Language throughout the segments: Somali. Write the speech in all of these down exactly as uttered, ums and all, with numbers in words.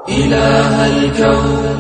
إله الكون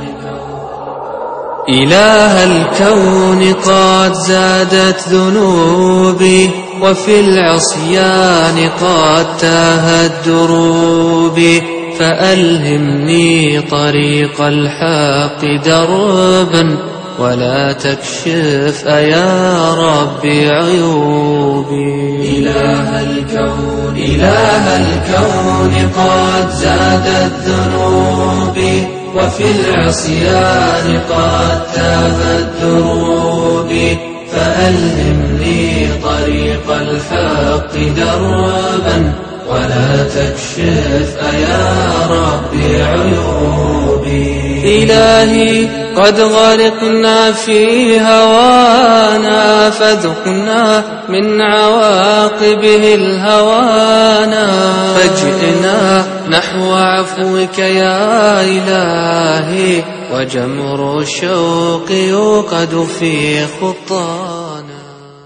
إله الكون قد زادت ذنوبي وفي العصيان قد تاهت دروبي فألهمني طريق الحق دربا ولا تكشف أيا ربي عيوبي إله الكون إله الكون قد زادت ذنوبي وفي العصيان قد تاهت دروبي فألهمني طريق الحق دربا ولا تكشف أيا ربي عيوبي إلهي قد غرقنا في هوانا فذقنا من عواقبه الهوانا فجئنا نحو عفوك يا إلهي وجمر الشوق يوقد في خطانا.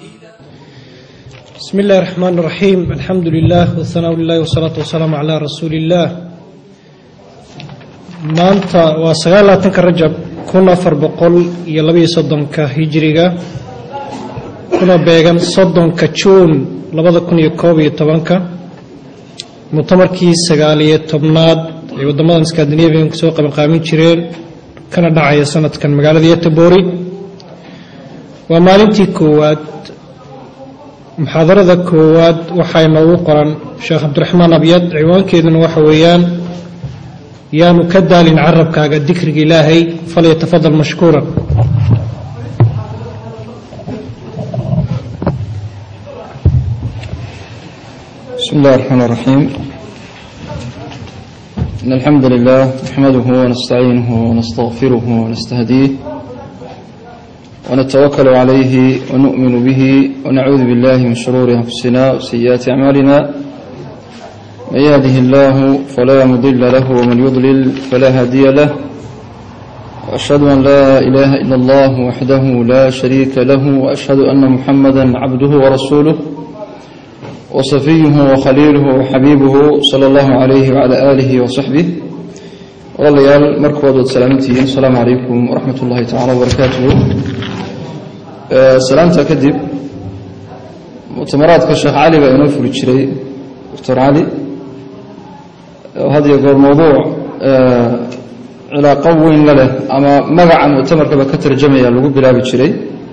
بسم الله الرحمن الرحيم. الحمد لله والثناء لله والصلاة والسلام على رسول الله. maanta waa sagaal iyo labaatanka rajab kun afar boqol iyo laba iyo soddonka hijriga kuna beegan soddonka juun labada kun iyo koob iyo tobanka mutamarkii sagaal iyo tobnaad ee wadamadan Scandinavian ka soo qaban qaamin jireen kana dhacaya sanadkan magaalada Göteborg. waa maalintii koowaad muxaadarada koowaad waxay noogu qoran Sheekh Cabdiraxmaan Abiyad. ciwaankeeduna waxa weeyaan yaanu ka daalin carabkaaga dikriga ilaahay falyatafadal mashkuuran. بسم الله الرحمن الرحيم. إن الحمد لله نحمده ونستعينه ونستغفره ونستهديه ونتوكل عليه ونؤمن به ونعوذ بالله من شرور أنفسنا وسيئات أعمالنا. من يهده الله فلا مضل له ومن يضلل فلا هادي له. وأشهد أن لا إله إلا الله وحده لا شريك له وأشهد أن محمدا عبده ورسوله وصفيه وخليله وحبيبه صلى الله عليه وعلى آله وصحبه. والليال مركوض سلامتي. السلام عليكم ورحمة الله تعالى وبركاته. أه سلامتك كدب مؤتمرات كالشيخ علي بأنه فريتشري دكتور علي. وهذا يقول موضوع أه علاقة وين له أما مقع مؤتمر كما كتر جميع اللقوب بلا بتشري.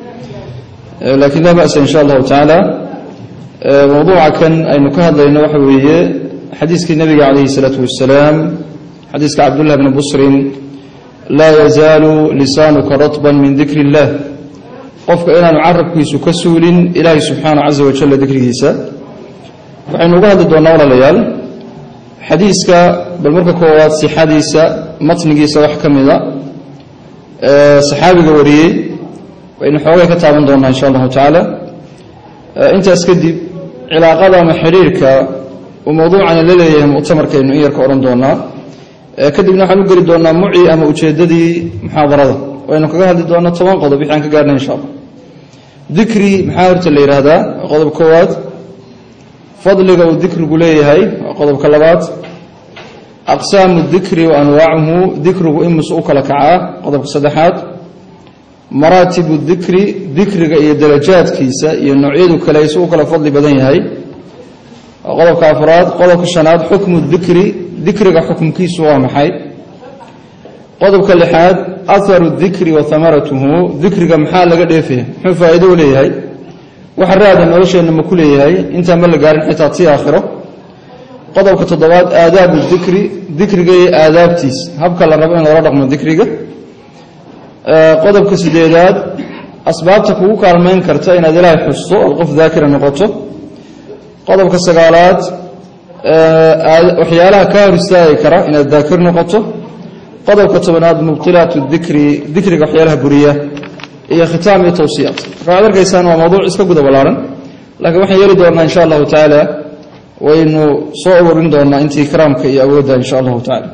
أه لكن لا بأس إن شاء الله تعالى. أه موضوع كان أي نكهد لأنه وحوية حديث النبي عليه الصلاة والسلام حديث عبد الله بن بصر لا يزال لسانك رطبا من ذكر الله. قفك إلى نعرب كيس كسول إلهي سبحانه عز وجل ذكره سا. وعن نقهد الدونة ليال حديثك بالمركة كوات سي حديثة مطنقي سواح كمذا أه صحابي قوري وإن حوالي كتابا دونا إن شاء الله تعالى. أه انت اسكدي علاقة محريرك وموضوع عن الليلة مؤتمر كأنه إيرك أوران دونا أه كدبنا حنقري دونا معي أما أجددي محاضرة وإنه كهذا دونا طبعا قضب بحانك قارنا إن شاء الله. ذكري محاورة الليل هذا قضب كوات فضلك والذكر قليه هاي قضب كلبات أقسام الذكر وأنواعه ذكره إما سؤك لكعاء قضب صدحات مراتب الذكر ذكرك إيه درجات كيسة ينوعيدك لا يسؤك لفضل بدني هاي قضب كافرات قضب كشناد حكم الذكر ذكرك حكم كيس وامحي قضب كاللحاد أثر الذكر وثمرته ذكرك محال لقد فيه حفايده ليه هاي وحراد أن أرشي أنما كله هاي انت ملا قارن حتى تعطي آخره. قضوا كتضوات آداب الذكر ذكر جاي آداب تيس هبك الله ربنا ورادق من ذكر جا. قضوا كسديدات أسباب تكوك على من كرتين أدلاه حصو القف ذاكر نقطه. قضوا كسجالات وحيالها كارستاي كرا إن الذاكر نقطه. قضوا كتبنات مبطلات الذكر ذكر وحيالها برية هي ختام توصيات. فهذا كيسان وموضوع اسكو دبلارن لكن وحي يريد ان شاء الله تعالى وانه صور عندنا انت كرامك يا اود ان شاء الله تعالى.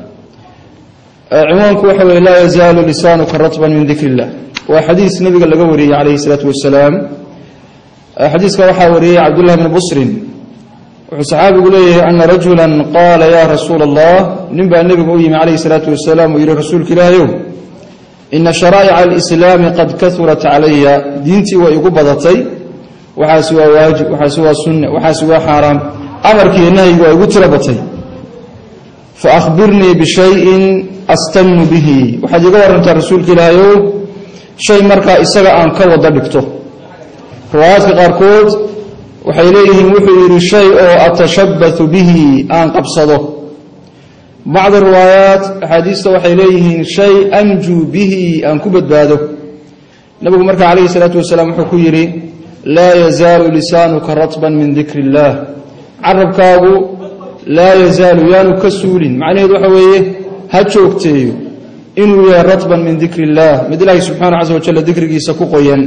عنوانك وحوي لا يزال لسانك رطبا من ذكر الله. وحديث النبي اللي قوري عليه الصلاه والسلام حديث وحا وري عبد الله بن بصر وصحابي قليه أن رجلا قال يا رسول الله نبأ النبي قويم عليه الصلاة والسلام وإلى رسولك الله يوم إن شرائع الإسلام قد كثرت علي دينتي ويقبضتي وحاسوا واجب وحاسوا سنة وحاسوا حرام أمرك إنه ويقتربتي فأخبرني بشيء أستن به وحد يقول أنت رسولك الله يوم شيء مركا إساق أنك وضبكته روايات قاركود وحيليهم وحير الشيء أتشبث به أن قبصده بعض الروايات حديث وحيليهم شيء أنجو به أن كبت باده نبي مركا عليه الصلاة والسلام حكيري لا يزال لسانك رطبا من ذكر الله عرب كابو لا يزال يانو كسول معنى يدو حويه هاتشوكتي إنو يا رطبا من ذكر الله مد الله سبحانه عز وجل ذكرك سكوقيا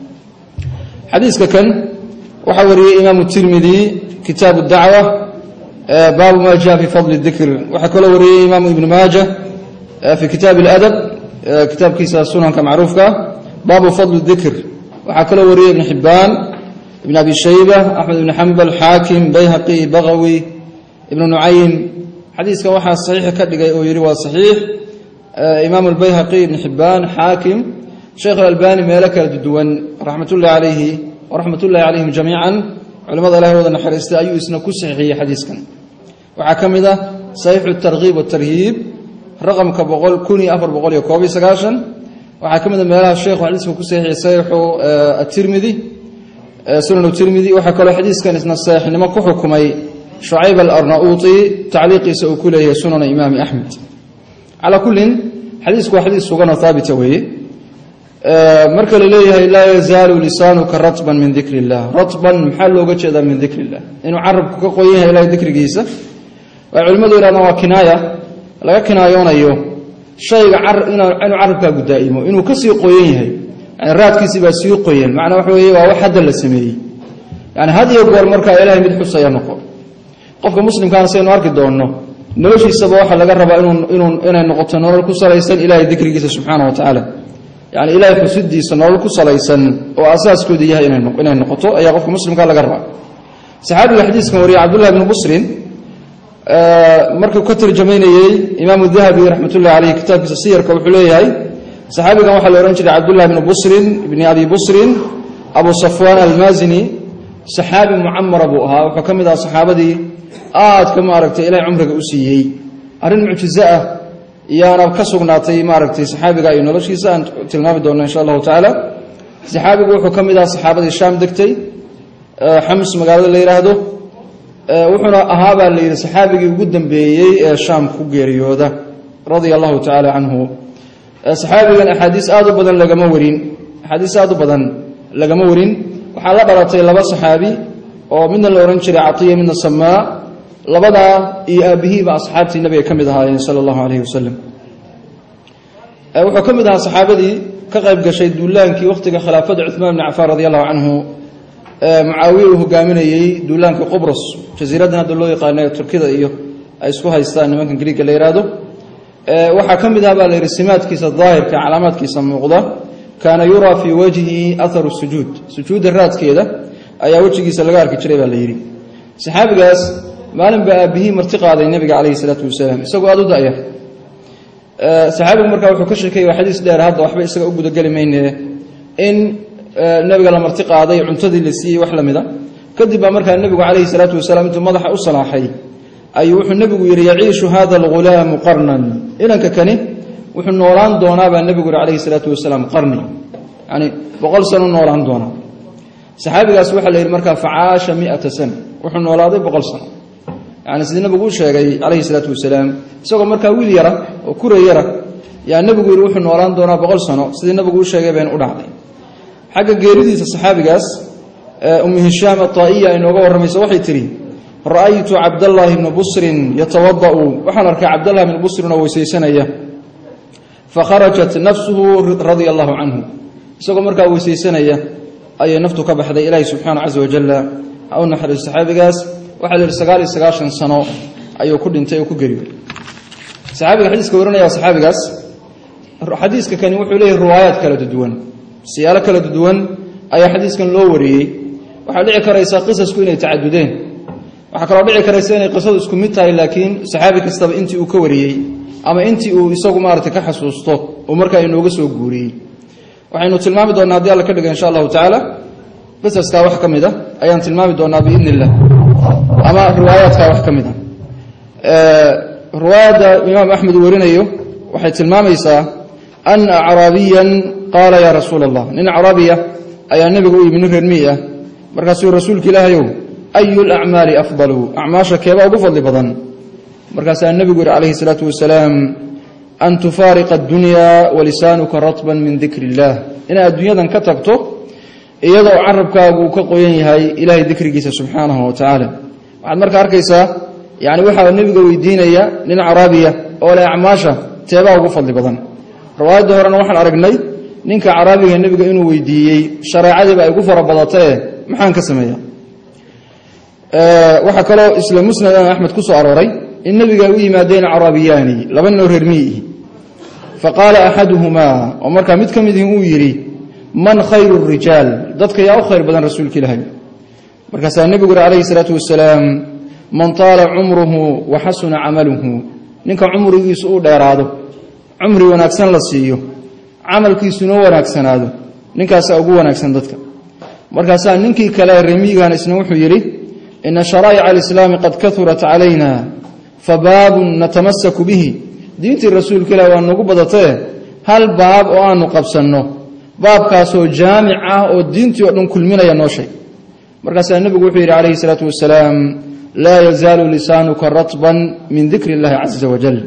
حديث كان وحوري إمام الترمذي كتاب الدعوة باب ما جاء في فضل الذكر وحكى وري إمام ابن ماجه في كتاب الأدب كتاب كيسا السنن كمعروف باب فضل الذكر وحكى وري ابن حبان ابن أبي شيبة أحمد بن حنبل حاكم بيهقي بغوي ابن نعيم حديث كواحد صحيح كدغاي او يري وا صحيح امام البيهقي ابن حبان حاكم شيخ الألباني مالك الدوان رحمه الله عليه ورحمه الله عليهم جميعا علماء الله ودنا خريستا ايو اسنا كسخي حديث كان وحكمده صحيح الترغيب والترهيب رقم كبقول كوني أفر بقول يكوبي سغاشن وحكمده مالها الشيخ وحديث كسخي صحيح الترمذي سنن الترمذي وحكى له حديث كان اسنا صحيح نما كحكمي شعيب الأرناؤوطي تعليقي سأكله سنن إمام أحمد على كل حديث وحديث سجن ثابت وهي مركل إليه لا يزال لسانك رطبا من ذكر الله رطبا محل وجهه من ذكر الله إنه عرب كقويه إلى ذكر جيسة وعلماء دول أنا وكناية لا كنايون أيوه شيء عرب إنه إنه عرب كقدائمه إنه كسي قويه يعني رات كسي بس يقويه معناه وحويه وواحد للسمي يعني هذه يقول مركل إليه مدحوس ينقل qofka muslimka ah saynu arki doono noloshiisaba waxa laga rabaa inuu inuu inay noqoto nolol ku salaysan ilaahay dhikrigiisa subhanahu wa ta'ala yani ilaahay xusidiisa nolol ku salaysan oo aasaaskoodu yahay inay noqoto inay noqoto ayaa qofka muslimka laga rabaa saxaabiga xadiiska wariya Abdullah ibn Busrin markuu ka tarjumaynayay Imam Adh-Dhahabi rahmatullahi alayhi kitabkiisa siyarka wuxuu leeyahay saxaabigan waxa la oran jiray Abdullah ibn Busrin ibn Abi Busrin Abu Safwan al-Mazini saxaabi muammar abu aha wuxuu kamid ah saxaabadii aad ka maaragtay ilaa umriga u siiyay arin mucjiza ah yaana ka sugnaatay maaragtay saxaabiga ay noloshiisa aan tilmaami doonaa insha Allah taala saxaabigu wuxuu kamid ah saxaabadii Shaam degtay Xams magaalada la yiraahdo wuxuuna ahaa baa la yiri saxaabigii ugu dambeeyay ee Shaam ku geeriyooda radiyallahu taala anhu saxaabigan ahadiis aad u badan lagama warin ahadiis aad u badan lagama warin waxa la baratay laba saxaabi oo midna la oran jiray Atiya midna Samaa labada iyo abihiiba asxaabtii nabiga kamid ahaayeen sallallahu alayhi wasallam ee wuxuu kamid ahaa saxaabadii ka qayb gashay duulaankii waqtiga khilaafada Uthman ibn Affan radiyallahu anhu ee Muawiya uu hogaaminayay duulaankii Qibros jasiiradda hadda loo yaqaan Turkida iyo ay isku haystaan nimanka Greek la yiraahdo ee waxa kamid ahaa baa simaadkiisa daahirka calaamaadkiisa muuqda kana yura fi wajhi athar as-sujud sujud raadkeeda ayaa wajigiisa laga arki jiray baa la yiri saxaabigaas maalin baa abihi marti qaaday nabiga kaleey salaatu wasalaam isagoo aad u daaya ee saxaabigu markaa wuxuu ka sheekay xadiis dheer hadda waxba isaga u guda gali meeyne in nabiga la marti qaaday cuntadii la siiyay wax lamida kadib baa markaa nabigu kaleey salaatu wasalaam intuu madaxa u salaaxay ayuu wuxuu nabigu yiri yaciishu hada al-ghulam qarnan ilanka kani wuxuu noolaan doonaa baa nabigu kaleey salaatu wasalaam qarni yani boqol sano noolaan doonaa saxaabigaas waxa la yiri markaa facaasha mi'ata sana wuxuu noolaaday boqol sano yani sidii nabigu sheegay kaleey salaatu wasalaam isagoo markaa wiil yara oo kuray yara yaa nabigu yiri wuxuu noolaan doonaa boqol sano sidii nabigu sheegay been u dhacday xagga geeridiisa saxaabigaas ummu hisham at-ta'iya inooga waramayso waxay tiri ra'aytu abdullah ibn busr yatawaddau waxaan arkay abdullah ibn busr oo weesaysanaya fa kharajat nafsuhu radiyallahu anhu isagoo markaa weesaysanaya ay naftu ka baxday ilaahay subhanahu azza wa jalla aw naxariis saxaabigaas waxa la sagaal iyo sagaashan sano ayuu ku dhintay oo ku geeriyay saxaabiga xadiiska waranaya saxaabigaas xadiiska kani wuxuu leeyahay riwaayad kala duwan siyaalo kala duwan ayaa xadiiskan loo wariyay waxa dhici karaysa qisasku inay tacadudeen waxa kala dhici karaysa inay qisadu isku mid tahay laakiin saxaabi kastaba intii uu ka wariyay ama intii uu isagu maartay ka xasuusto oo markaa inooga soo guuriyay waxaynu tilmaami doonaa hadii alla ka dhigo insha Allah ta'ala qisaska wax kamida ayaan tilmaami doonaa biidnillah ama riwaayaadka wax kamida ee riwaayada Imam Ahmad warinayo waxay tilmaamaysaa an arabiyan qala ya rasuulallah nin arabiya ayaa nabiga u yimid reer miya markaasuu rasuulka ilaahayow ayul a'mali afdalu a'maasha keeba ugu fadli badan markaasaa nabigu yiri alayhi salatu wasalaam an tufariqa ad-dunya wa lisanuka ratban min dhikrillah ina adduunyadan ka tagto iyadoo carabkaagu ka qoyan yahay ilaahay dhikrigiisa subhanahu wa ta'ala waxaad markaa arkaysaa yaani waxa nabiga weydiinaya nin arabiya oo la a'maasha teeba ugu fadli badan riwaayada horena waxaan aragnay ninka arabiga nabiga inuu weydiiyay shariicada ay ku farabadatay maxaan ka sameeyaa ee waxa kale isla musnad Ahmad ku soo arooray in nabiga uu yimaadeen arabiyani laba nin reer miyi faqala ahaduhuma wa marka mid kamid uu yiri man khayru rijal dadka yaa u khayr badan rasuulka ilaahay markaas nabiga alayhi salatu wasalaam man tala umruhu wa hasuna amaluhu ninka umrigiisu uu dheeraado umri wanaagsan la siiyo amalkiisuna wanaagsanaado ninkaas ugu wanaagsan dadka markaas ninkii kale reemigan isna wuxuu yiri in shara'i'a al-islam qad kathurat alayna fabab natamassaku bihi diinti rasuulka ilaahay waa nagu badatay hal baab oo aanu qabsanno baabkaas oo jaamic ah oo diintii oo dhan kulminaya noo shay markaas nabigu wuxuu yiri alayhi salatu wasalaam la yazalu lisanuka ratban min dhikri Allah azza wa jalla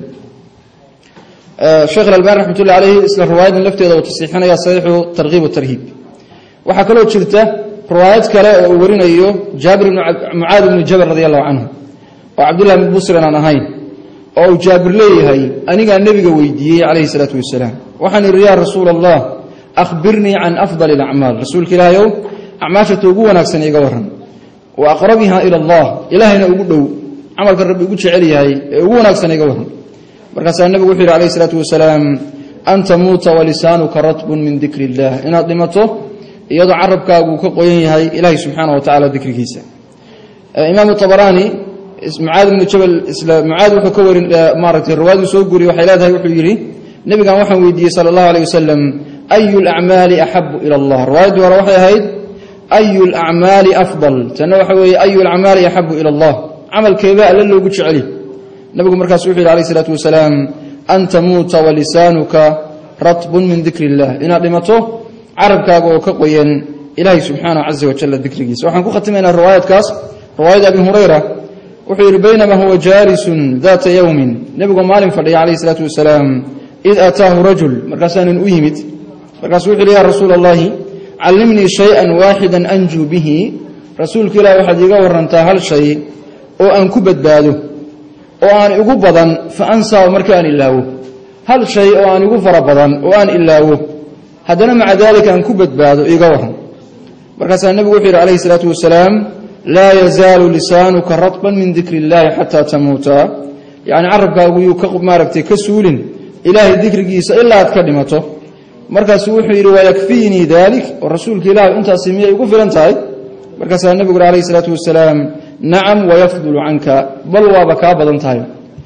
Sheikh Al-Albani rahmatullahi alayhi isla riwaayad lafteeda oo tasixinaya saxiixu targhib wa tarhib waxa kale oo jirta riwaayad kale oo warinayo Jabir ibn Mu'adh ibn Jabal radiyallahu anhu oo Abdullah ibn Busr aan ahayn oo Jabir leeyahay aniga nabiga weydiiyay alayhi salatu wasalaam waxaan iriya rasuulallah akhbirni an afdal al-a'mal rasuulka ilaahay a'maasha ugu wanaagsan iga waran wa aqrabiha ila Allah ilaahina ugu dhow amalka rabbi ugu jecel yahay ee ugu wanaagsan iga waran markaas nabigu wuxuu yiri alayhi salatu wasalaam anta muta wa lisanuka ratbun min dhikrillah ina dhimato iyadoo carabkaagu ka qoyan yahay ilaahay subhanahu wa ta'ala dhikrigiisa Imam Tabarani Mu'adh ibn Jabal isla Mu'adh wuxuu ka warin maaragtay riwaayadu soo guriyo waxay leedahay wuxuu yiri nabigan waxaan weydiiyay sallallahu alayhi wasallam ayul a'mali ahabbu ila Allah riwaayadu hore waxay ahayd ayul a'mali afdal tana waxa weeye ayul a'mali ahabbu ila Allah amalkeeba alla loogu jecel nabigu markaas wuxuu yiri alayhi salatu wasalaam anta muta wa lisanuka ratbun min dhikrillah ina dhimato carabkaaga oo ka qoyan ilaahay subhanahu azza wa jalla dhikrigiisa waxaan ku khatimaynaa riwaayadkaas riwaayada Abi Hurayra wuxuu yiri baynama huwa jalisun dhata yawmin nabigu maalin fadhiya alayhi salatu wasalaam id ataahu rajul markaasan u yimid markaas wuxuu yiri ya rasuulallah allimni shay'an wahidan anju bihi rasuulka ilaahay waxa iga warantaa hal shay oo aan ku badbaado oo aan ugu badan fa ansa markaan ilaawo hal shay oo aan ugu fara badan oo aan ilaawo hadana maca dalika aan ku badbaado iga waran markaas nabigu wuxuu yiri alayhi salatu wasalaam la yazalu lisanuka ratban min dhikrillah hatta tamuta yani arabkaagu uu ka maaragtay ka suulin ilaahay dhikrigiisa ilaa aad ka dhimato markaas wuxuu yiri wa yakfini dalik oo rasuulka ilaahay inta simiyay ugu filan tahay markaas nabigu alayhi salatu wasalaam na'am wa yafdulu anka bal wa baka badan tahay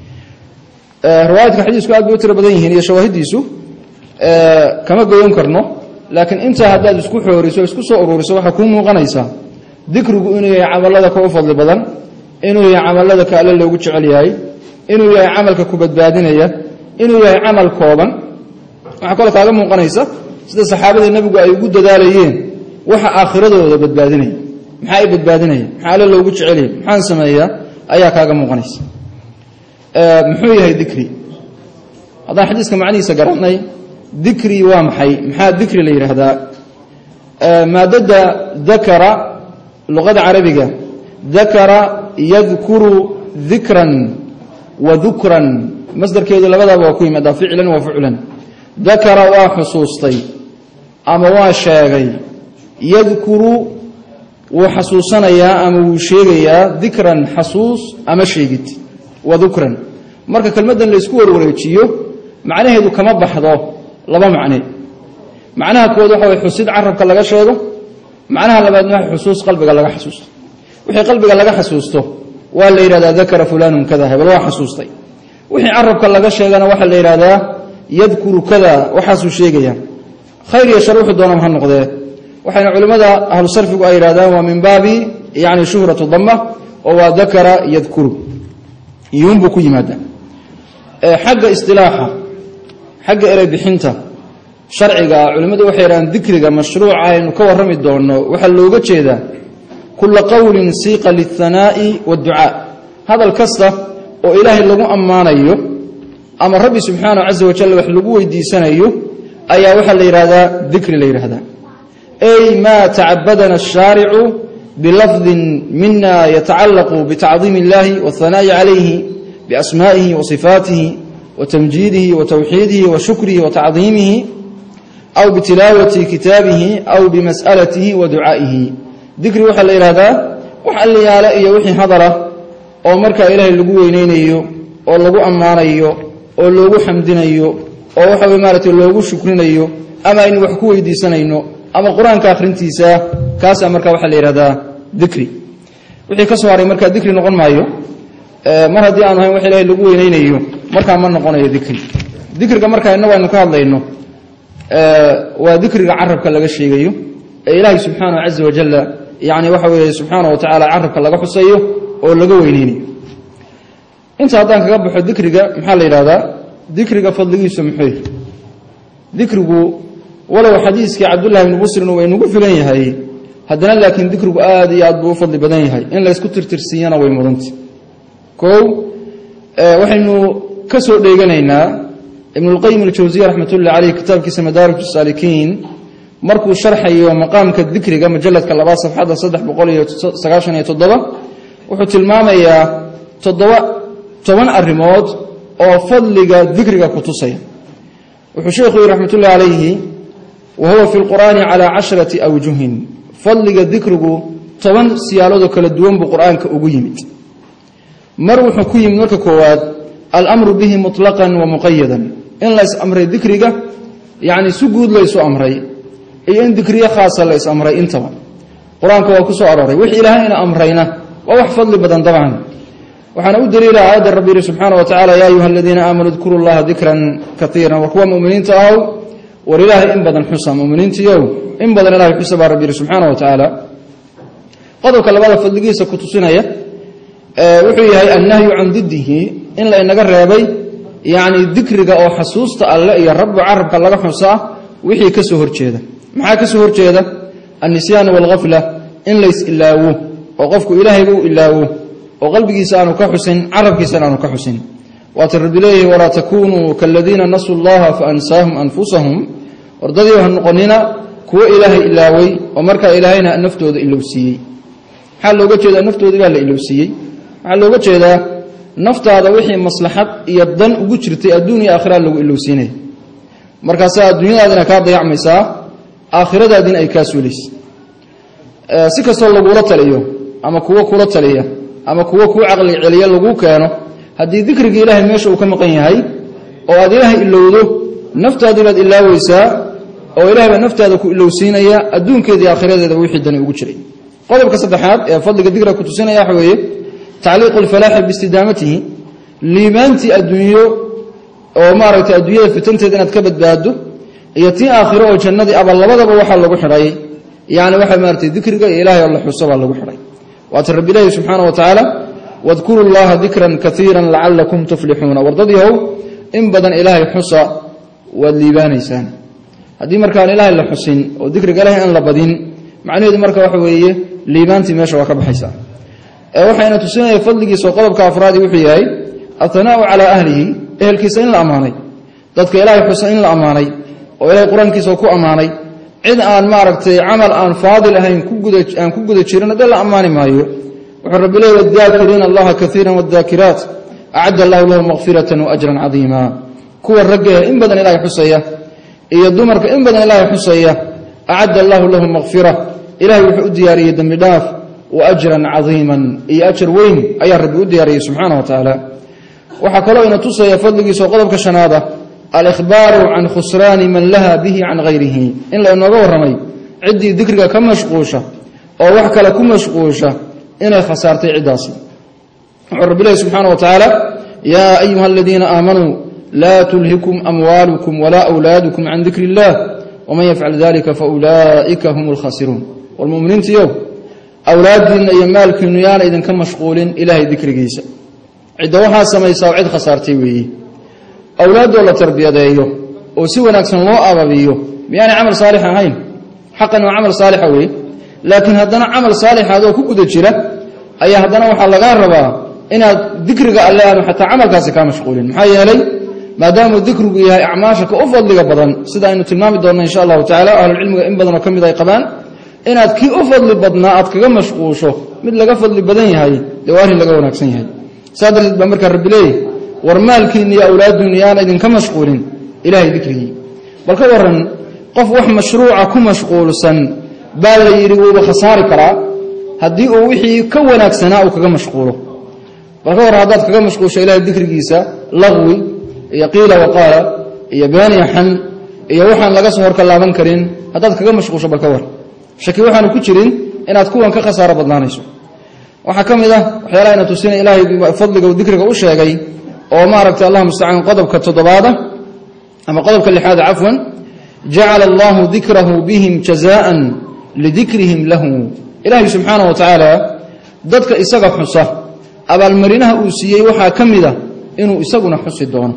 ee riwaayadka xadiisku aad buu tiro badan yihiin iyo shawaahidiisu ee kama goyon karno laakiin inta haddaad isku xooriso isku soo ururiso waxa ku muuqanaysa dhikrigu inuu yahay amalada ka fadli badan inuu yahay amalada ka alla loogu jecel yahay inuu yahay amalka ku badbaadinaya inuu yahay amal kooban waxa kale kaaga muuqanaysa sida saxaabada nabigu ay ugu dadaalayeen waxa aakhiradooda badbaadinaya maxay badbaadinaya maxaa alla loogu jecel yahay maxaan sameeyaa ayaa kaaga muuqanaysa ee muxuu yahay dhikri haddaan xadiiska macnihiisa garanay dhikri waa maxay maxaa dhikri la yiraahdaa ee maadada dhakara luqada carabiga dhakara yadhkuru dhikran wa dhukran masdarkeedu labadaba waa ku yimaada ficlan wa fu'lan dhakara wa xusuustay ama waa sheegay yadhkuru wa xasuusanaya ama uu sheegayaa dhikran xasuus ama sheegid wa dhukran marka kelmadan la isku warwareejiyo macnaheedu kama baxdo laba macne macnaha kood waxa way xusid carabka laga sheego macnaha labaadna waxa xusuus qalbiga laga xasuusto wixii qalbiga laga xasuusto ولا يرادا ذكر فلان كذا هبل وحسوستي وحي عربك لغا شيغانا waxa la yiraahdaa yadkuru kada waxaas uu sheegaya khayr iyo sharuux doona ma noqdee waxayna culimada ahlu sarfigu ay yiraahdaan waa min baabi yaani shuhratu dhamma oo waa dhakara yadkuru yumbu ku yimaada ee xagga istilaaha xagga eray bixinta sharciga culimadu waxay yiraahdaan dhikriga mashruuca aynu ka warrami doono waxa looga jeedaa kull qawlin siqa lithanaa'i wad-du'a hada al-kasta oo ilaahay lagu ammaanayo ama rabbi subhanahu azza wa jalla wax lagu weydiisanayo ayaa waxa la yiraahdaa dhikri la yiraahdaa ay ma ta'abbadana ash-shari'u bilafdhin minna yata'allaqu bita'zim illahi wa thanaa'i alayhi bi asma'ihi wa sifatihi wa tamjidihi wa tawhidihi wa shukrihi wa ta'zimihi aw bi tilawati kitabihi aw bi mas'alatihi wa du'a'ihi dhikri waxa la yiraahdaa waxa la yaala iyo wixii hadara oo marka ilaahay lagu weyneynayo oo lagu ammaanayo oo loogu xamdinayo oo waxa weey maartay loogu shukrinayo ama in wax ku weydiisanayno ama quraanka akhrintiisa kaas marka waxa la yiraahdaa dhikri wixii ka soo haray marka dhikri noqon maayo ee mar hadii aan ahayn wax ilaahay lagu weyneynayo marka ma noqonayo dhikri dhikriga marka inna waynu ka hadlayno ee waa dhikriga carabka laga sheegayo ee ilaahay subhanahu azza wa jalla yaani waxa weey subhanahu wa ta'ala carabka laga xusayo oo laga weyneynayo inta haddaan kaga baxo dhikriga maxaa la yiraahdaa dhikriga fadligiisu maxay dhikrigu walaw xadiiskii Abdullah ibn Busr inuu waynu ku filan yahay haddana laakiin dhikrigu aad iyo aad buu fadli badan yahay in la isku tirtirsiiyana way mudantii koow ee waxaynu ka soo dheeganaynaa ibn al-Qayyim al-Jawziyya rahmatullahi alayhi kitabkiisa Madaarij as-Salikiin markuu sharxayo maqaamka dhikriga majalladka laba safxada saddex boqol iyo sagaashan iyo toddoba wuxuu tilmaamayaa toddoba toban arimood oo fadliga dhikriga ku tusaya wuxuu sheekhu rahmatullahi alayhi wa huwa fi al-Qur'ani ala ashrati awjuhin fadliga dhikrigu toban siyaalado kala duwan buu Qur'aanka ugu yimid mar wuxuu ku yimid marka koowaad al-amru bihi mutlaqan wa muqayyadan in la is amray dhikriga yaani si guud la isu amray iyo in dhikriya khaasa la is amray intaba Qur'aanka waa ku soo arooray wixii Ilaahayna amrayna waa wax fadli badan dabcan waxaana u daliilaa aayada rabbi subhanahu wa ta'ala ya ayuha alladheena aamanu dhkurullaha dhikran katiran wa kuwa mu'miniinta ah war ilaahay in badan xusa mu'miniinta yow in badan ilaahay xusa baa rabbi subhanahu wa ta'ala qodobka labada fadligiisa ku tusinaya ee wuxuu yahay annahyu an diddihi in la inaga reebay yaani dhikriga oo xasuusta alle iyo rabbu carabka laga xusaa wixii ka soo horjeeda maxaa ka soo horjeeda an-nisyaan wal ghafla in la islaawo oo qofku ilaahay uu ilaawo oo qalbigiisa aanu ka xusin carabkiisa aanu ka xusin wa tarbilayhi wa la takunu kalladina nasu allaha fa ansahum anfusahum wardadii waxaan noqonina kuwa ilaahay ilaaway oo marka ilaahayna naftooda ilowsiiyay xal looga jeeda naftooda baa la ilowsiiyay waxa looga jeeda naftaada wixii maslaxad iyo dan ugu jirtay adduun iyo aakhira lagu ilowsiinay markaas adduunyadaadina ka dayacmaysaa aakhiradaadina ay ka suulayso si kastoo lagu la taliyo ama kuwa kula taliya ama kuwa ku aqli celiya lagu keeno hadii dhikriga ilaahay meesha uu ka maqan yahay oo aad ilaahay ilowdo naftaada baad ilaawaysaa oo ilaahay naftaada ku ilowsiinaya adduunkeeda iyo aakhiradeeda wixii dan ugu jiray qodobka saddexaad ee fadliga dhikriga ku tusinaya waxa weeye تعليق الفلاح باستدامته liibaanti adduunyo oo maaragtay adduunyada fitanteeda inaad ka badbaado iyo tii aakhiro oo jannadii aba labadaba waxa lagu xiray yaani waxa maartay dhikriga ilaahay Allah xusaba lagu xiray wa tarbiyahu subhanahu wa ta'ala wadhkuru allaha dhikran katiran la'allakum tuflihuna wardadiyo in badan ilaahay xusa wad liibaanaysan hadii markaan ilaahay la xusin oo dhikriga ilaahay aan la badin macnaheedu marka waxa weeye liibaanti meesha waa ka baxaysaa ee waxayna tusinaya fadligiisa qodobka afraad wuxuu yahay athna'u ala ahlihi ehelkiisa in la amaanay dadka ilaahay xusa in la amaanay oo ilaahay quraankiisa ku amaanay cid aan maaragtay amal aan faadil ahayn ku guda aan ku guda jirin dal amaani maayo wuxuu rabbi leeyahay wadaakirin allaha kathiran wadaakirat a'adda allahu lahum maghfiratan wa ajran 'azima kuwa ragga in badan ilaahay xusaya iyo dumarka in badan ilaahay xusaya a'adda allahu lahum maghfirah ilaahay wuxuu u diyaariyay dambi dhaaf wa ajran 'aziman iyo ajr weyn ayaa rabbi u diyaariyay subhanahu wa ta'ala waxa kale oo ina tusaya fadligiisa qodobka shanaada al-ikhbaru an khusran man laha bihi an ghayrihi in la inaga waramay cidii dhikriga ka mashquusha oo wax kale ku mashquusha inay khasaartay cidaasi رب الله سبحانه وتعالى يا أيها الذين آمنوا لا تلهكم أموالكم ولا أولادكم عن ذكر الله ومن يفعل ذلك فأولئك هم الخاسرون والمؤمنين تيوم أولادنا يمالك نيانا إذن كم مشغولين إلهي ذكر جيسا عدوها سميسا وعد خسارتي ويه أولاد ولا تربية دايو وسوى ناكسن الله أبابيو يعني عمل صالح هين حقا وعمل صالح ويه لكن هدنا عمل صالح هذا كوكو دجيله أي هدنا وحال لغا ربا إن ذكرك الله حتى عمل كاسي كان مشغولين محايا لي ما دام ذكرك يا أعماشك أفضل لك بدن سيدا إنه تلمامي دورنا إن شاء الله تعالى أهل العلم إن بدن وكم ذا قبان إن كي أفضل بدنا أتكا مشغوشو مثل لك أفضل بدن هاي دواري لك ونكسين هاي سادة بأمرك الرب لي ورمالك إن يا أولاد دنيانا إذن كم مشغولين إلهي ذكره بل كورن قف وح مشروع كم مشغول سن بال يريو بخسار كرا هدي او وحي كوناكسنا او كغا مشغوله بركه ورادات كغا مشغول شيء الى ذكريسا لغوي يقيل وقال يبان يحن يا waxaan laga soo horkalaaban karin hadaad kaga mashquusho balka war shaki waxaan ku jirin inaad kuwan ka khasaaro badnaanayso waxa kamid ah waxyaalaha inuu tusina ilaahay fadliga oo dhikriga u sheegay oo ma aragtay allah musta'an qodobka toddobaada ama qodobka lixaad afwan ja'ala allah dhikrahu bihim jazaa'an لذكرهم له إلهي سبحانه وتعالى ضدك إساق حصة أبا المرينها أوسيي وحا كمدا إنه إساقنا حصي الدون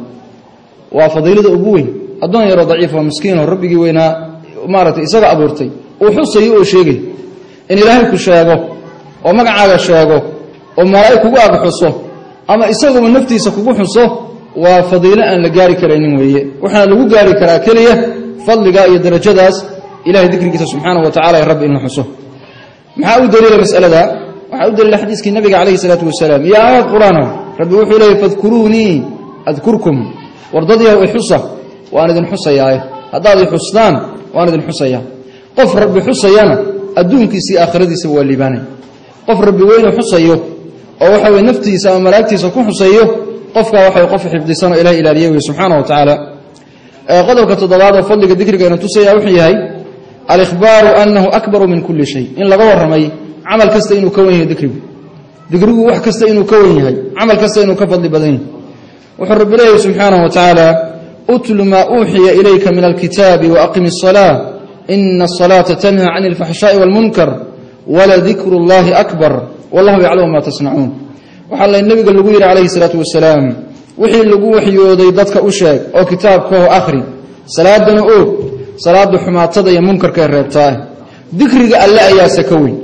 وفضيلة أبوي الدون يرى ضعيف ومسكين وربي وينا مارت إساق أبورتي وحصي أوشيقي إن إلهي كشاقه ومقعاق الشاقه ومرأيك وقاق حصه أما إساق من نفتي إساقه حصه وفضيلة أن لقاري كرينين ويه وحنا لقو قاري كراكلية فضل قائي درجة داس إلهي ذكرك سبحانه وتعالى يا رب إنه حسه محاول دليل المسألة ذا محاول دليل الحديث النبي عليه الصلاة والسلام يا آيات قرآن ربي وحي إليه فاذكروني أذكركم وارضضيها وحصة وأنا ذن حصة يا آية هذا ذي حصان وأنا ذن حصة يا قف ربي حصة يانا أدونك سي آخرتي سوى الليباني قف ربي وين حصة يو أو وحوي نفتي سوى ملاكتي سوى حصة يو قفك وحوي قف حفظي سنة إلهي إلى اليوم سبحانه وتعالى قدرك تضلال وفضلك ذكرك أن تسيا وحي هاي الإخبار أنه أكبر من كل شيء إن لغور رمي عمل كستين وكويه ذكره ذكره وح كستين وكويه عمل كستين وكفضل بدين وحرب إليه سبحانه وتعالى أتل ما أوحي إليك من الكتاب وأقم الصلاة إن الصلاة تنهى عن الفحشاء والمنكر ولذكر الله أكبر والله يعلم ما تصنعون وحال النبي قال لقوير عليه الصلاة والسلام وحي اللقو وحي يضيدتك أشاك أو كتاب كوه آخري صلاة دنؤوب صلاة حماطة يا منكر كهربتاه ذكرك الله يا سكوي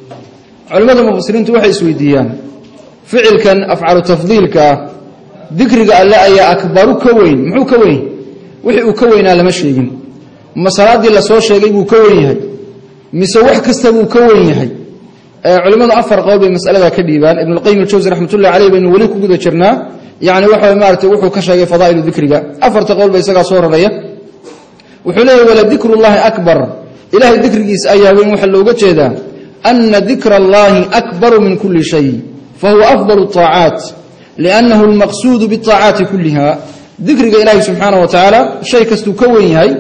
علماء المفسرين توحي سويديان فعل كان أفعل تفضيلك ذكرك الله يا أكبر كوين محو كوين وحي كوين على مشيين ما صلاة دي الله سوى شيء كوين هاي مسوح كستبو كوين هاي علماء أفر قول بمسألة كديبان ابن القيم الجوزي رحمة الله عليه بأنه وليك قد شرنا يعني وحو مارته وحو كشاي فضائل ذكرك أفر تقول بيسقى صورة ريه وحليه ولا ذكر الله أكبر إلهي ذكر جيس أيها وحلو جدا أن ذكر الله أكبر من كل شيء فهو أفضل الطاعات لأنه المقصود بالطاعات كلها ذكر إلهي سبحانه وتعالى شيء كستكوين هاي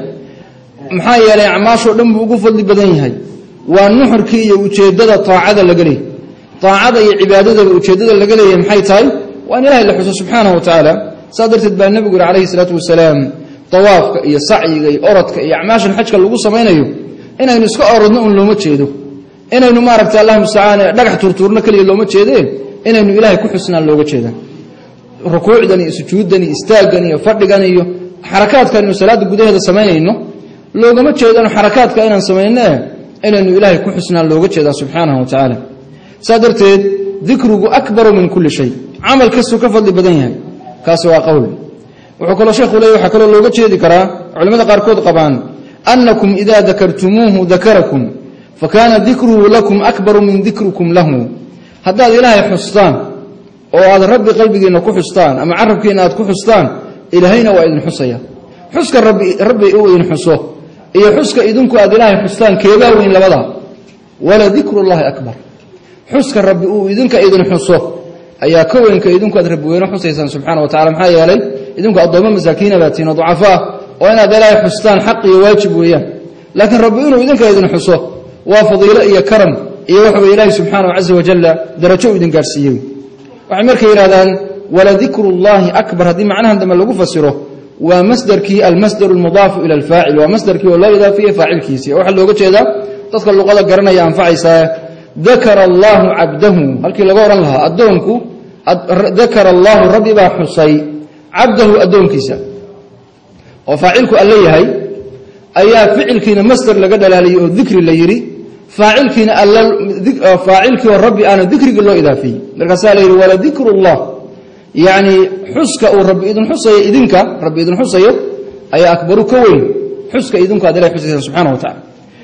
محايا لأعماش ولم بوقف لبدين هاي والنحر كي يوجد طاعة لقليه طاعة عبادة يوجد لقليه محيط هاي وأن إلهي اللي سبحانه وتعالى صادرت بأن النبي عليه الصلاة والسلام طوافك iyo sacyiga iyo orodka iyo acmaashan xajka lagu sameeyo inaynu iska orodno un looma jeedo inaynu ma aragtay Allah musta'aan dhagax turturna kaliya looma jeedeen inaynu ilaahay ku xusnaan looga jeedan rukuucdan iyo sujuudan iyo istaagan iyo fadhigan iyo harakaadkan iyo salaada gudaheeda sameeyno loogama jeedan harakaadka inaan sameeyno inaynu ilaahay ku xusnaan looga jeedan subhanahu wa ta'ala sadarteed dhikruhu akbaru min kulli shay amal kasu ka fadli badan yahay kaas waa qowl وحكى الشيخ لي وحكى له لوجه جدي كرا علماء قاركود قبان أنكم إذا ذكرتموه ذكركم فكان ذكره لكم أكبر من ذكركم له هذا إلهي حسطان وهذا رب قلبك إنه كحسطان أما عربك إنه كحسطان إلهينا وإذن حسيا حسك الرب ربي هو إذن حسوه إيه حسك إذنك هذا إلهي حسطان كيبا وإن لبضا ولا ذكر الله أكبر حسك الرب هو إذنك إذن حسوه أي كوينك إذنك أدرب وين حسيسا سبحانه وتعالى محايا علي إذنك أضوما مساكين باتين وضعفاء وأنا دلاء حسطان حقي واجب وياه لكن ربنا إذنك إذن حسوه وفضيلة إيا كرم إيا وحوى إلهي سبحانه عز وجل درجه إذن قارسيه وعمرك يرادان ولذكر الله أكبر هذه معناها عندما لغو فسره ومصدر كي المصدر المضاف إلى الفاعل ومصدر كي والله إذا فيه فاعل كيسي وحل لغو جيدا تذكر اللغة قرنا ينفع إسا ذكر الله عبده هل كي لغو لها أدونكو ذكر الله ربي بحصي عبده أدونك إسا وفاعلك ألي هاي أيا فعل كينا مصدر لقد لالي ذكر اللي يري فاعل كينا فاعل كي والربي أنا ذكرك الله إذا فيه لرسالة ولا ذكر الله يعني حسك أو ربي إذن حصي إذنك ربي إذن حصي أي أكبر كوين حسك إذنك هذا لا يحسي سبحانه وتعالى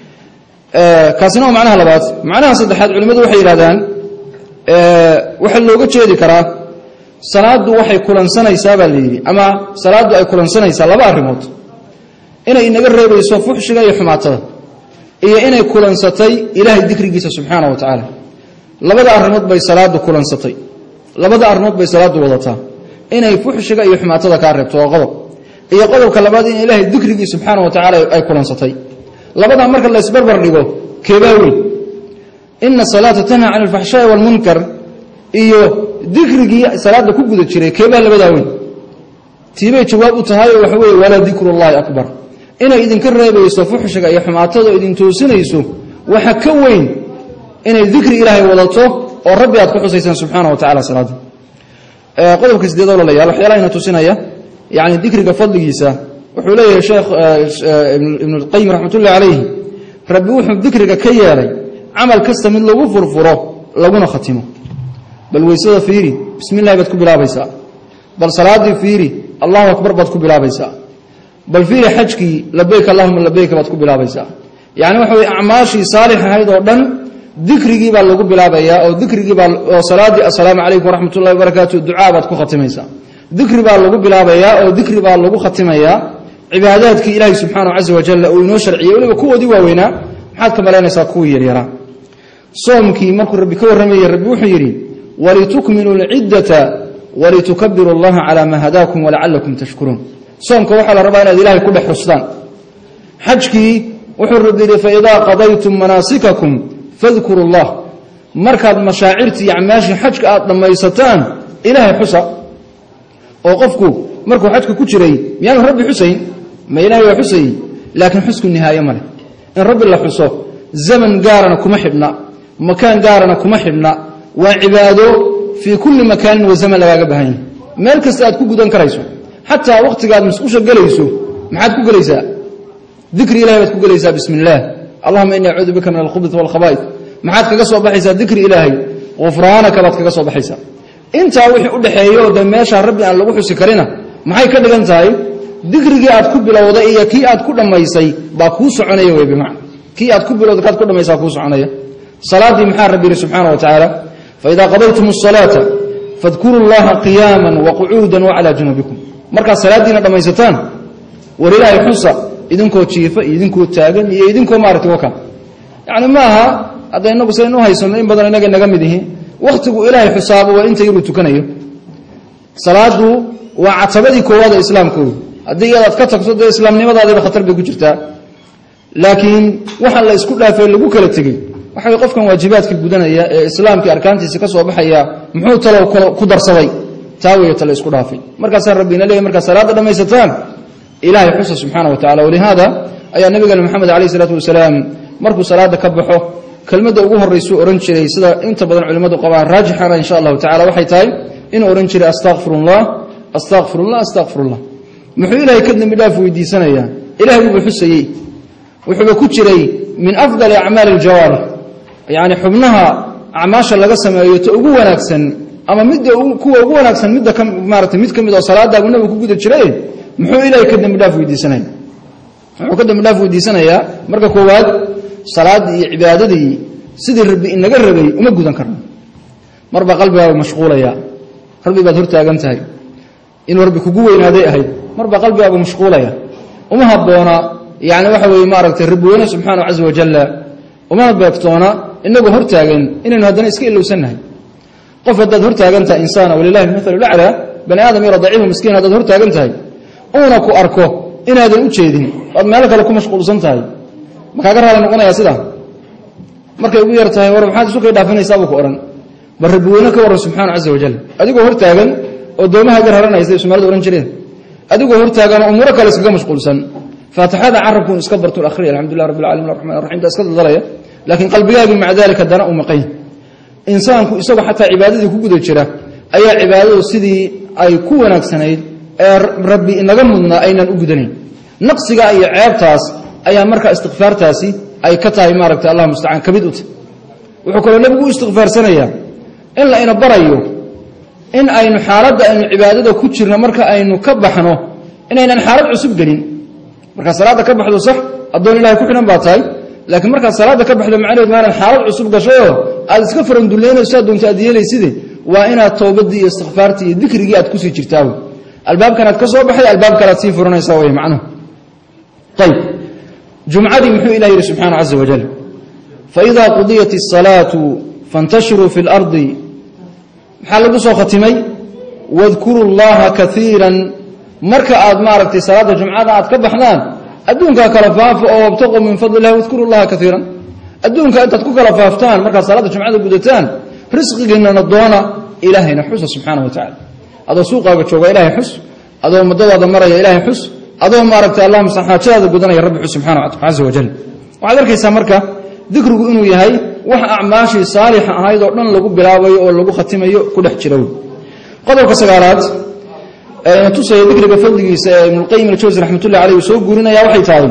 آه كاسناه معناها لبات معناها صدحات علماء وحي رادان آه وحي اللوغة شيء ذكرى صلاة وحي كلان سنة يسابة اللي أما صلاة أي كلان سنة يسابة لبا الرموت إنا إنا قرر يسوى فحشك يحماته إيا إنا كلان ستي إلهي ذكر جيسا سبحانه وتعالى لبدا الرموت بي صلاة كلان ستي لبدا أرنود بي صلاة وضطها إنه يفحشك أي حماته كاربت وغضب إيه قدر كلباد إن إلهي ذكره سبحانه وتعالى أي كلان سطي لبدا أمرك الله يسبربر لغو كباوي إن الصلاة تنهى عن الفحشاء والمنكر إيه ذكره صلاة كبودة شري كبا لبداوي تيبي جواب تهاي وحوي ولا ذكر الله أكبر إنه إذن كرر يصفحشك أي حماته إذن توسن يسو وحكوين إنه ذكر إلهي وضطه وربي أتكون حسيسا سبحانه وتعالى صلاة قلبك سديد الله يا رح يلاقينا توسينيا يعني ذكرك فضل جيسا وحوليه يا شيخ ابن القيم رحمة الله عليه ربي وحب ذكرك كيالي عمل كسته من لو فرفره لونا ختمه بل ويسا فيري بسم الله بتكون بلا بيسا بل صلاة فيري الله أكبر بتكون بلا بيسا بل فيري حجكي لبيك اللهم لبيك بتكون بلا بيسا يعني وحوي أعماشي صالحة هيدا ودن ذكري بقى لغو بلابيا أو ذكري بقى صلاة السلام عليكم ورحمة الله وبركاته الدعاء بتكو ختميسا ذكري بقى لغو بلابيا أو ذكري بقى لغو ختميا عباداتك إلهي سبحانه عز وجل وينو شرعية ولو كو دي واوينا محاد كمالاني ساكوي يريرا صومكي مركو ربي كو رمي ربي وحيري ولتكملوا العدة ولتكبروا الله على ما هداكم ولعلكم تشكرون صومك وحال ربنا إلهي كل حرصدان حجكي وحر ربي فإذا قضيتم مناسككم فاذكروا الله مركب مشاعرتي عماشي حجك لما يستان إلهي حسا وقفكو مركو حجك كجري يعني ربي حسين ما إلهي حسين لكن حسك النهاية ماله إن ربي الله حسه زمن قارنا كما حبنا مكان قارنا كما حبنا وعباده في كل مكان وزمن لواقع بهين مالك استاذ كو قدان كريسو حتى وقت قاد مسؤوشة قليسو محاد كو قليسا ذكر إلهي بتكو قليسا بسم الله اللهم إني أعوذ بك من الخبث والخبائث معاد كقصوا بحيسا ذكر إلهي غفرانك بات كقصوا بحيسا انت وحي قد حيو دميشا ربي أن لغو حسكرنا maxay ka dhigan tahay digrigi aad ku bilowday iyo kii aad ku dhameysay ba ku soconaya way bimaan kii aad ku bilowday kaad ku dhameysay ku soconaya salaadii maxaa rabbi subhanahu wa ta'ala fa idha qadaytum as-salata fadhkuru allaha qiyaman wa qu'udan wa ala junubikum marka salaadiina dhameysataan walilahi xusa idinkoo jiifa idinkoo taagan iyo idinkoo maartay waka yaani maaha hada inagu saynu haysano in badan inaga naga mid yihiin waqtigu ilaahay xisaabo waa inta yuru tukanayo salaadu waa atabadii koowada islaamku hadii aad ka tagto islaamnimadaada khatar bay ku jirtaa laakiin waxa la isku dhaafay lagu kala tagay waxa qofkan waajibaadka gudanaya ee islaamka arkaantiisa ka soo baxaya muxuu talo ku darsaday taawiyo talo isku dhaafay markaas rabbina leeyahay marka salaada dhameysataan ilaahay xusa subhanahu wa ta'ala walihaada ayaa nabiga maxamed alayhi salatu wasalaam markuu salaada ka baxo kelmadda ugu horeyso oran jiray sida inta badan culimadu qabaan raajixana insha Allah ta'ala waxay tahay in oran jiray astaghfirullah astaghfirullah astaghfirullah muxuu ilaahay ka dambi dhaaf weydiisanaya ilaahay uu xusayay wuxuu ku jiray min afdal a'mal al-jawarih yaani xubnaha acmaasha laga sameeyo ta ugu wanaagsan ama mid kuwa ugu wanaagsan mid ka maartay mid kamid oo salaada uu nabigu ku guda jiray muxuu ilaahay ka dambi dhaaf weydiisanaya wuxuu ka dambi dhaaf weydiisanaya marka koowaad salaad iyo cibaadadii sidii rabbi inaga rabay uma gudan karno marba qalbigaaga mashquulaya rabbi baad hortaagan tahay in rabbi kugu weynaaday ahayd marba qalbigaaga mashquulaya uma haboona yaani waxa weey maaragtay rabbi weyna subhanahu azza wa jalla uma baaqtoona inagu hortaagan inaynu hadana iska ilowsanahay qof hadda hortaagan tahay insaan walillahi mathalu ala bani aadam yarda'ihu miskiin hadda hortaagan tahay una ku arko inaadan u jeedin wad meel kale ku mashquulsan tahay ma kaga raali noqonaya sida markay ugu yartahay war maxaad isu kay dhaafinaysaa buu ku oran bal rabbi weyne ka warran subxaana casa wajal adigoo hortaagan oo doomaha gar haranaysa Soomaalidu oran jireen adigoo hortaagan oo umuro kale iskaga mashquulsan faatixada carabku iska barto akhriya alxamdulillahi rabbil alamin arrahmaan arrahiim iska dadalaya laakiin qalbigaagu maca dalika dana u maqay insaanku isagoo xataa cibaadadii ku guda jira ayaa cibaadadu sidii ay ku wanaagsanayd ee rabbi inaga mudnaa aynan u gudanayn naqsiga iyo ceebtaas ayaa marka istighfaartaasi ay ka tahay maaragtay allah musta'aan kabid u tahay wuxuu kaloo nabigu istighfaarsanayaa in la ina barayo in aynu xaaladda aynu cibaadada ku jirno marka aynu ka baxno inaynan xaalad cusub gelin marka salaada ka baxdo sax adoon ilaahay ku xiran baa tahay laakiin marka salaada ka baxdo macnaheedu maahan xaalad cusub gashayo aad iska faranduleynayso doonta aad yeelaysid waa inaad toobadii iyo istighfaartii iyo dhikrigii aad ku sii jirtaa albaabkan aad ka soo baxay albaabkan aad sii furanaysaa way macnuhu طيب جمعتي محو إلهي سبحانه عز وجل فإذا قضيت الصلاة فانتشروا في الأرض محل بصو ختمي واذكروا الله كثيرا مركا آد ماركتي صلاة جمعة آد كبحنان أدونك كلفاف أو ابتغوا من فضل الله واذكروا الله كثيرا أدونك أنت تكون كلفافتان مركا صلاة جمعة قدتان رزقك إننا الضوانا إلهي نحس سبحانه وتعالى هذا سوق بتشوغ إلهي حس هذا مدد هذا مرة إلهي حس هذا ماركتي الله مسحاتشاد قدنا يا رب سبحانه عز وجل وعلى ذلك مركا ذكرك إنه يهي wax acmaashi saalix ahayd oo dhan lagu bilaabay oo lagu khatimayo ku dhex jiro qodobka sagaalaad ee tusay dhigriga fadligiisa ee Ibn Qayyim al-Jawzi rahmatullahi alayhi soo guurinaya waxay tahay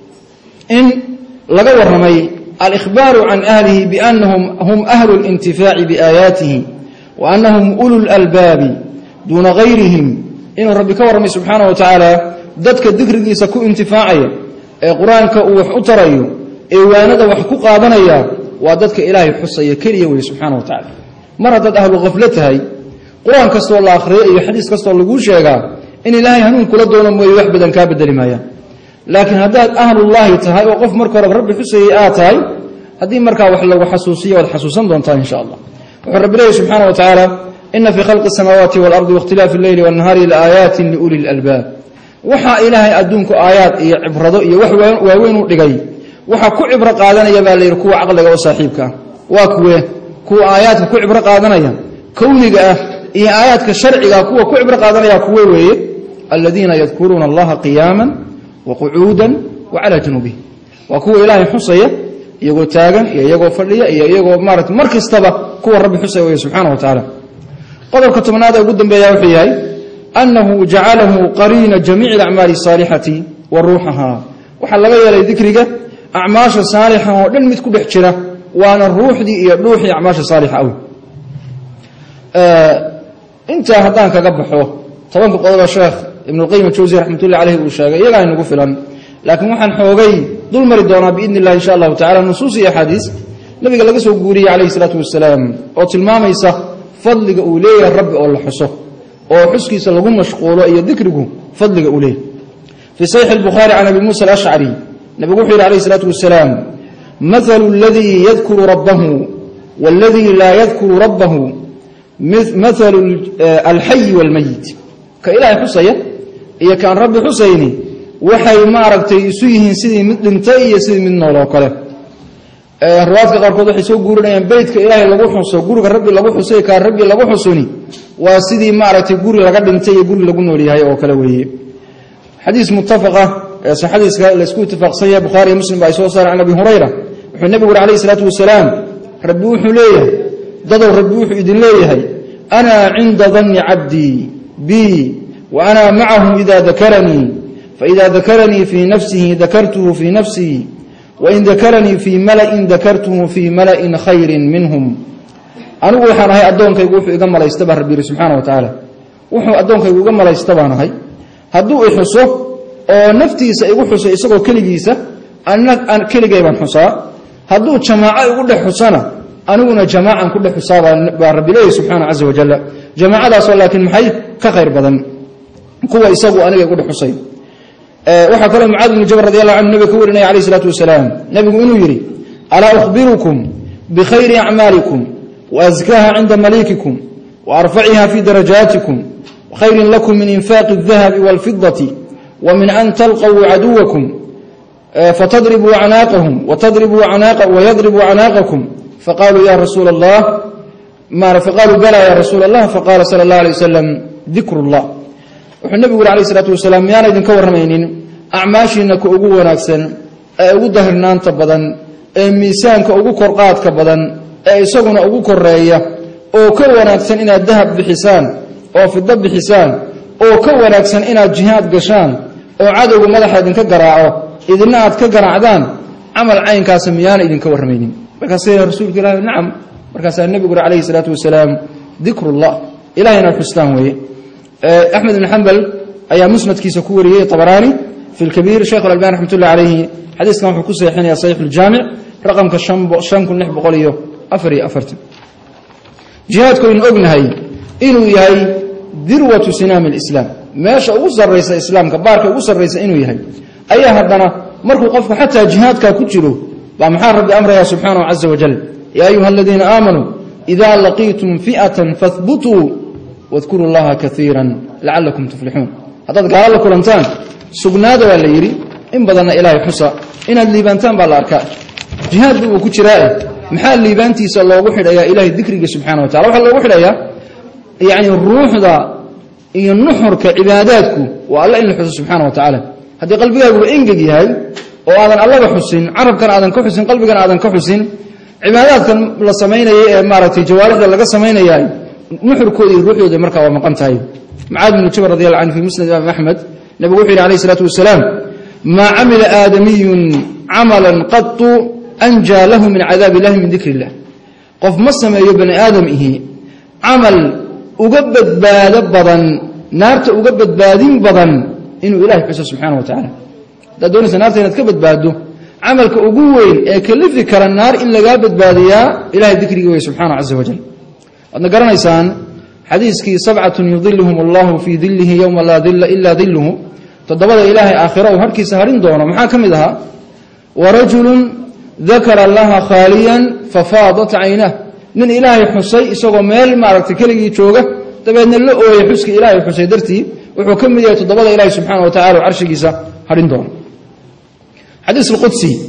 in laga warramay al-ikhbaru an ahlihi bi annahum hum ahlu al-intifa'i bi ayatihi wa annahum ulul albab duna ghayrihim in rabbi ka warramay subhanahu wa ta'ala dadka dhigrigiisa ku intifaacaya ee quraanka uu wax u tarayo ee waanada wax ku qaadanaya وادتك إلهي حصي كريه وي سبحانه وتعالى مرة أهل غفلتها قرآن كستو الله أخرى أي حديث كستو الله قول شيئا إن إلهي هنون كل دولا ويوحبدا كابدا لمايا لكن هذا أهل الله تهاي وقف مركة رب حصي آتاي هذه مركة وحلة وحسوسية والحسوسان دونتان إن شاء الله وحرب الله سبحانه وتعالى إن في خلق السماوات والأرض واختلاف الليل والنهار لآيات لأولي الألباب وحا إلهي أدونك آيات عبرضو وحوين لغي waxa ku cibro qaadanaya baa leeyahay kuwa aqliga oo saaxiibka waa kuwe kuwa aayaadka ku cibro qaadanaya kowniga ah iyo aayaadka sharciga kuwa ku cibro qaadanaya kuwe weeye alladina yadhkuruna allaha qiyaman wa qu'udan wa ala junubi wa kuwa ilaahay xusaya iyagoo taagan iyo iyagoo fadhiya iyo iyagoo maarad markastaba kuwa rabbi xusaya weeye subhanahu wa ta'ala qodobka tobnaad ee ugu dambeeya wuxuu yahay annahu ja'alahu qarina jami'i al-a'mali salihati wa ruuhaha waxa laga yeelay dhikriga أعماش صالحة ودن مد كدح جرا وانا الروح دي iyo dhuuxi أعماش صالحة أوي آه انت هدان كقبحو طبعا قضى الشيخ ابن القيم الجوزي رحمة الله عليه وشاقه يلا إنه قفلا لكن وحن حوغي ذو المردونا بإذن الله إن شاء الله تعالى نصوصي حديث نبي قال لك سوى عليه الصلاة والسلام أو تلمام يسا فضلك أوليه الرب أو الحصه أو حسكي سلقون مشغوله إيا ذكركم فضلك أوليه في صحيح البخاري عن أبي موسى الأشعري نبي وحي عليه الصلاة والسلام مثل الذي يذكر ربه والذي لا يذكر ربه مثل الحي والميت كإله حسية إيا كان رب حسيني وحي ماركتي يسويهن سيدي مدنتي سيدي من الله وقاله الرواد كقاركوض حسو قولنا ينبيت كإله لغو حسو قولك الرب لغو حسي كان ربي لغو حسوني وسيدي ماركتي قولي لغد انتي قولي لغو نوري هاي وقاله حديث متفقة حديث لسكو اتفاق صحيح بخاري مسلم باي سو صار عن ابي هريره النبي عليه الصلاه والسلام ربي وحو ليه ددو ربي وحو يدين ليه انا عند ظن عبدي بي وانا معه اذا ذكرني فاذا ذكرني في نفسه ذكرته في نفسي وان ذكرني في ملأ ذكرته في ملأ خير منهم انا waxaan ahay adoonkaygu wuxuu iga malaystaba rabbi subhanahu wa ta'ala wuxuu adoonkaygu iga malaystabanahay haduu i xuso oo naftiisa igu xusay isagoo kaligiisa aan kaligay baan xusaa haduu jamaaca igu dhex xusana aniguna jamaacan ku dhex xusaaba baa rabbi leeyahay subhanahu azza wa jalla jamaacadaas laakiin maxay ka khayr badan kuwa isagu aniga igu dhex xusay ee waxa kale Muaad ibn Jabal radiyallahu anhu nabi ku warinay alayhi salatu wasalaam nabigu inuu yiri ala akhbirukum bi khayri a'malikum wa azkaha 'inda malikikum wa arfa'iha fi darajatikum wa khayrin lakum min infaqi adh-dhahabi wal fiddati ومن أن تلقوا عدوكم فتضربوا عناقهم وتضربوا عناق ويضربوا عناقكم فقالوا يا رسول الله ما فقالوا بلى يا رسول الله فقال صلى الله عليه وسلم ذكر الله والنبي عليه الصلاة والسلام يانا إذن كورمينين أعماشنا كأقوى ناكسن أقوى ظهرنان تبضن ميسان كأقوى قرقات كبضن إساقنا أقوى كرية أو كوى ناكسن إنا الذهب بحسان أو في الضب بحسان أو كوى ناكسن إنا الجهاد قشان أو عدو مدح إذن كقراعه إذن نعد كقراعدان عمل عين كاسم يانا إذن كورمينين مركاسي رسول الله نعم مركاسي النبي عليه الصلاة والسلام ذكر الله إلهنا الحسنان وهي أحمد بن حنبل أي مسند كيس كوري طبراني في الكبير شيخ الألباني رحمة الله عليه حديث كان حكوسي حين صحيح الجامع رقم كشام شام كل نحب قوليه أفري أفرت جهاد كل أجنهي إنه يهي ذروة سنام الإسلام ماشى أوصل رئيس الإسلام كبارك أوصل رئيس إنه يهي أي هذانا مركو قفك حتى جهاد ككتشلو بمحارب بأمر يا سبحانه عز وجل يا أيها الذين آمنوا إذا لقيتم فئة فاثبتوا واذكروا الله كثيرا لعلكم تفلحون هذا قال لكم أنتان سجناد ولا يري إن بدنا إلهي حصى إن الليبانتان بالأركان جهاد وكتشرائي محل الليبانتي صلى الله وحده يا إلهي ذكرك سبحانه وتعالى وحل الله وحده يا يعني الروح ذا النحر كعباداتكم والله إن الحسن سبحانه وتعالى هذه قلبي يقول إنجي هاي وآذن الله بحسن عرب كان آذن كحسن قلبي كان آذن كحسن عبادات كان لسمينا مارتي جوارح لقى سمينا ياي نحر كودي الروح يودي مركا ومقامتها معاذ بن جبل رضي الله عنه في مسند الإمام أحمد نبي وحي عليه الصلاة والسلام ما عمل آدمي عملا قط أنجى له من عذاب الله من ذكر الله قف مسما يبن آدمه عمل أقبت باد بضن نارت أقبت بادين بضن إنه إله حسن سبحانه وتعالى ده دون سنارت ينتكبت باده عمل كأقوين كلف ذكر النار إلا قابت باديا إله ذكره سبحانه عز وجل أنا قرأنا إنسان حديث كي سبعة يظلهم الله في ظله يوم لا ظل إلا ظله تضبط إلهي آخره وهركي سهرين دونا محاكم ذها ورجل ذكر الله خاليا ففاضت عينه من إلهي حسي إسوغو ميل مارك تكلي جوغه تبين اللو يحسك إلهي حسي درتي وحكم ذي تضبط إلهي سبحانه وتعالى وعرشه سهرين دونا حديث القدسي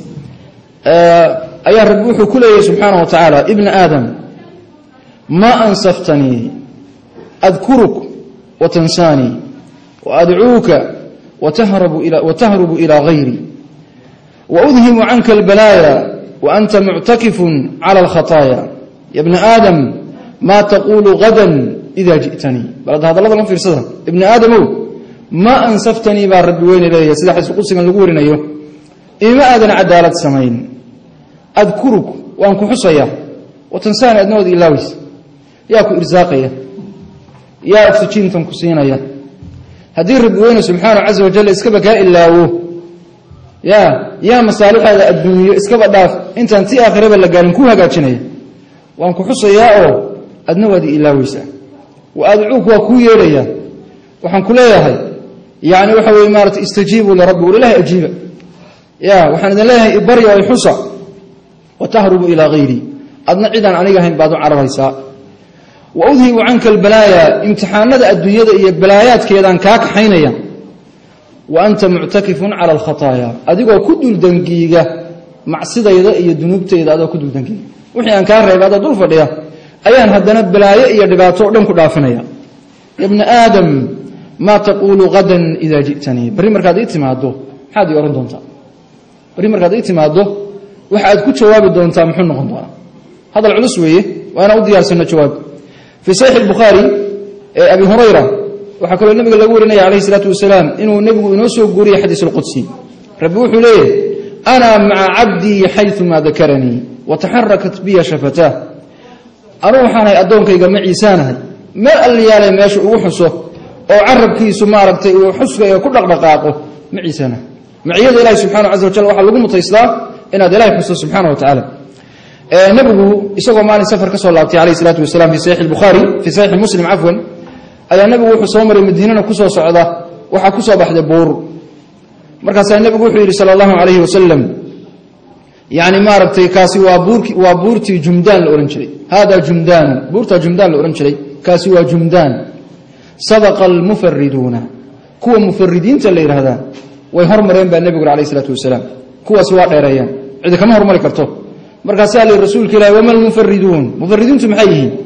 آه أيها الرب كله سبحانه وتعالى ابن آدم ما أنصفتني أذكرك وتنساني وأدعوك وتهرب إلى, وتهرب إلى غيري وأذهم عنك البلايا وأنت معتكف على الخطايا يا ابن آدم ما تقول غدا إذا جئتني بلد هذا الله في رسالة ابن آدم ما أنصفتني بالرب وين إلي سيدة حيث قدسي من لقورنا أيوه إما أذن عدالة سمين أذكرك وأنك حصيا وتنساني أدنود إلاويس ياكو إرزاقيا يا أكسجين تنكسينيا هذه الرب سبحانه عز وجل إسكبك إلا هو يا يا مصالح هذا الدنيا إسكبك داف أنت أنت آخر بل قال نكوها قاتشنيا وأنك حصيا أو أدنود إلاويس وأدعوك وكويا ليا وحنكليا هاي يعني وحوي إمارة استجيبوا لرب ولله أجيب يا وحن الله إبري ويحصى وتهرب إلى غيري أدنى عيدا عنيقهم بعض عرب هيساء وأذهب عنك البلايا امتحانات الدنيا إيا بلايات كيدان كاك حينيا وأنت معتكف على الخطايا أدقوا كدو الدنقيقة مع السيدة إيا إيا الدنوبة إيا أدقوا كدو الدنقيقة وحيان كان ريب هذا دول فرديا أيان هدنا بلايا إيا دباتو دنكو دافنيا يا ابن آدم ما تقول غدا إذا جئتني بري مركاد إيتمادو حادي أورن دونتا بري مركاد إيتمادو وحاد كو جواب دونتا محو نقون دونا هذا العلس ويه وأنا أودي أرسلنا جواب في صحيح البخاري أبي هريرة وحكى النبي قال له عليه الصلاة والسلام إنه النبي ينسو قوري حديث القدسي ربي وحليه أنا مع عبدي حيثما ذكرني وتحركت بي شفتاه أروح أنا أدونك يجمع إنسانها ما اللي ما يشوف وحصه أو عرب كيسو ما ربتي وحصه كل دقائقه مع إنسانه مع يد الله سبحانه عز وجل وحلو قمة الإسلام إن هذا لا يحصه سبحانه وتعالى نبيه يسوى معنا سفر كسر الله عليه الصلاة والسلام في صحيح البخاري في صحيح مسلم عفوا أي نبيه حصومر المدينة كسر صعدة وحكسر بحد بور مركز النبي صلى الله عليه وسلم يعني ما ربتي كاسي وابورك وابورتي جمدان الأورنجلي هذا جمدان بورتا جمدان الأورنجلي كاسي وجمدان سبق المفردون كوا مفردين تلي هذا ويهرمرين بالنبي عليه الصلاة والسلام كوا سواء غيريان إذا كما هرمري كرتو مركز سأل الرسول كلا وما المفردون مفردون تمحيين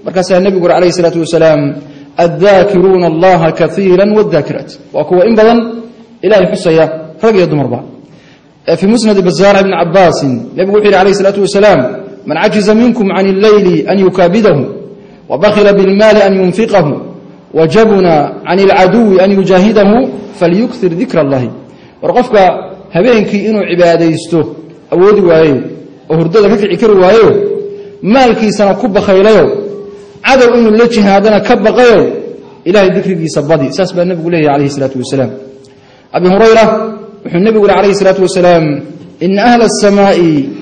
مركز النبي قال عليه الصلاة والسلام الذاكرون الله كثيرا والذاكرات وكو إن بدن إلهي حسيا رقي الدمر بعض في مسند بزار بن عباس يقول عليه الصلاة والسلام من عجز منكم عن الليل أن يكابده وبخل بالمال أن ينفقه وجبن عن العدو أن يجاهده فليكثر ذكر الله ورقفك هبينك إنه عبادة يستو أودي وايو وهردد ركعي كرو وايو مالكي سنكب خيليو عدو إنه اللي هذا كب غيو إلهي ذكرك يصبدي ساس النبي قوله عليه الصلاة والسلام أبي هريرة النبي قول عليه الصلاة والسلام إن أهل السماء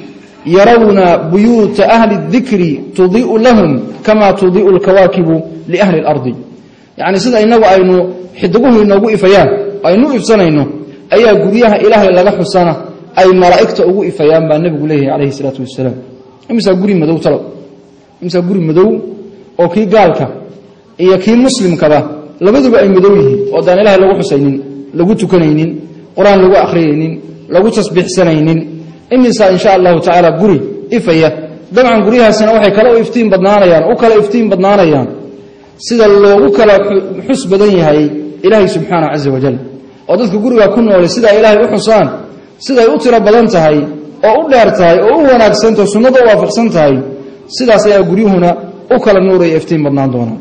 يرون بيوت أهل الذكر تضيء لهم كما تضيء الكواكب لأهل الأرض يعني سيدا إنه أينو حدقوه إنه إفيان أينو إفسانا إنه أي قريها إلهي لغا حسانا أي ملائكة أغو إفيان بأن النبي قوله عليه الصلاة والسلام إمسا قري مدو طلب إمسا قري مدو أو كي قالك إيا كي مسلم كذا لبدو بأي مدويه ودان إلهي لغو حسينين لغو تكنينين قرآن لغو أخرينين لغو تصبيح سنينين إمسا إن شاء الله تعالى قري إفيا dabcan guryahaasina waxay kala u iftiin badnaanayaan oo kala iftiin badnaanayaan sida loogu kala xus badan yahay ilaahay subhanahu azza wa jalla oo dadka guriga ku nool sida ilaahay u xusaan sida ay u tira badan tahay oo u dheer tahay oo u wanaagsan tahay sunnada waafaqsan tahay sidaas ayaa guryuhuna u kala nuuray iftiin badnaan doonaan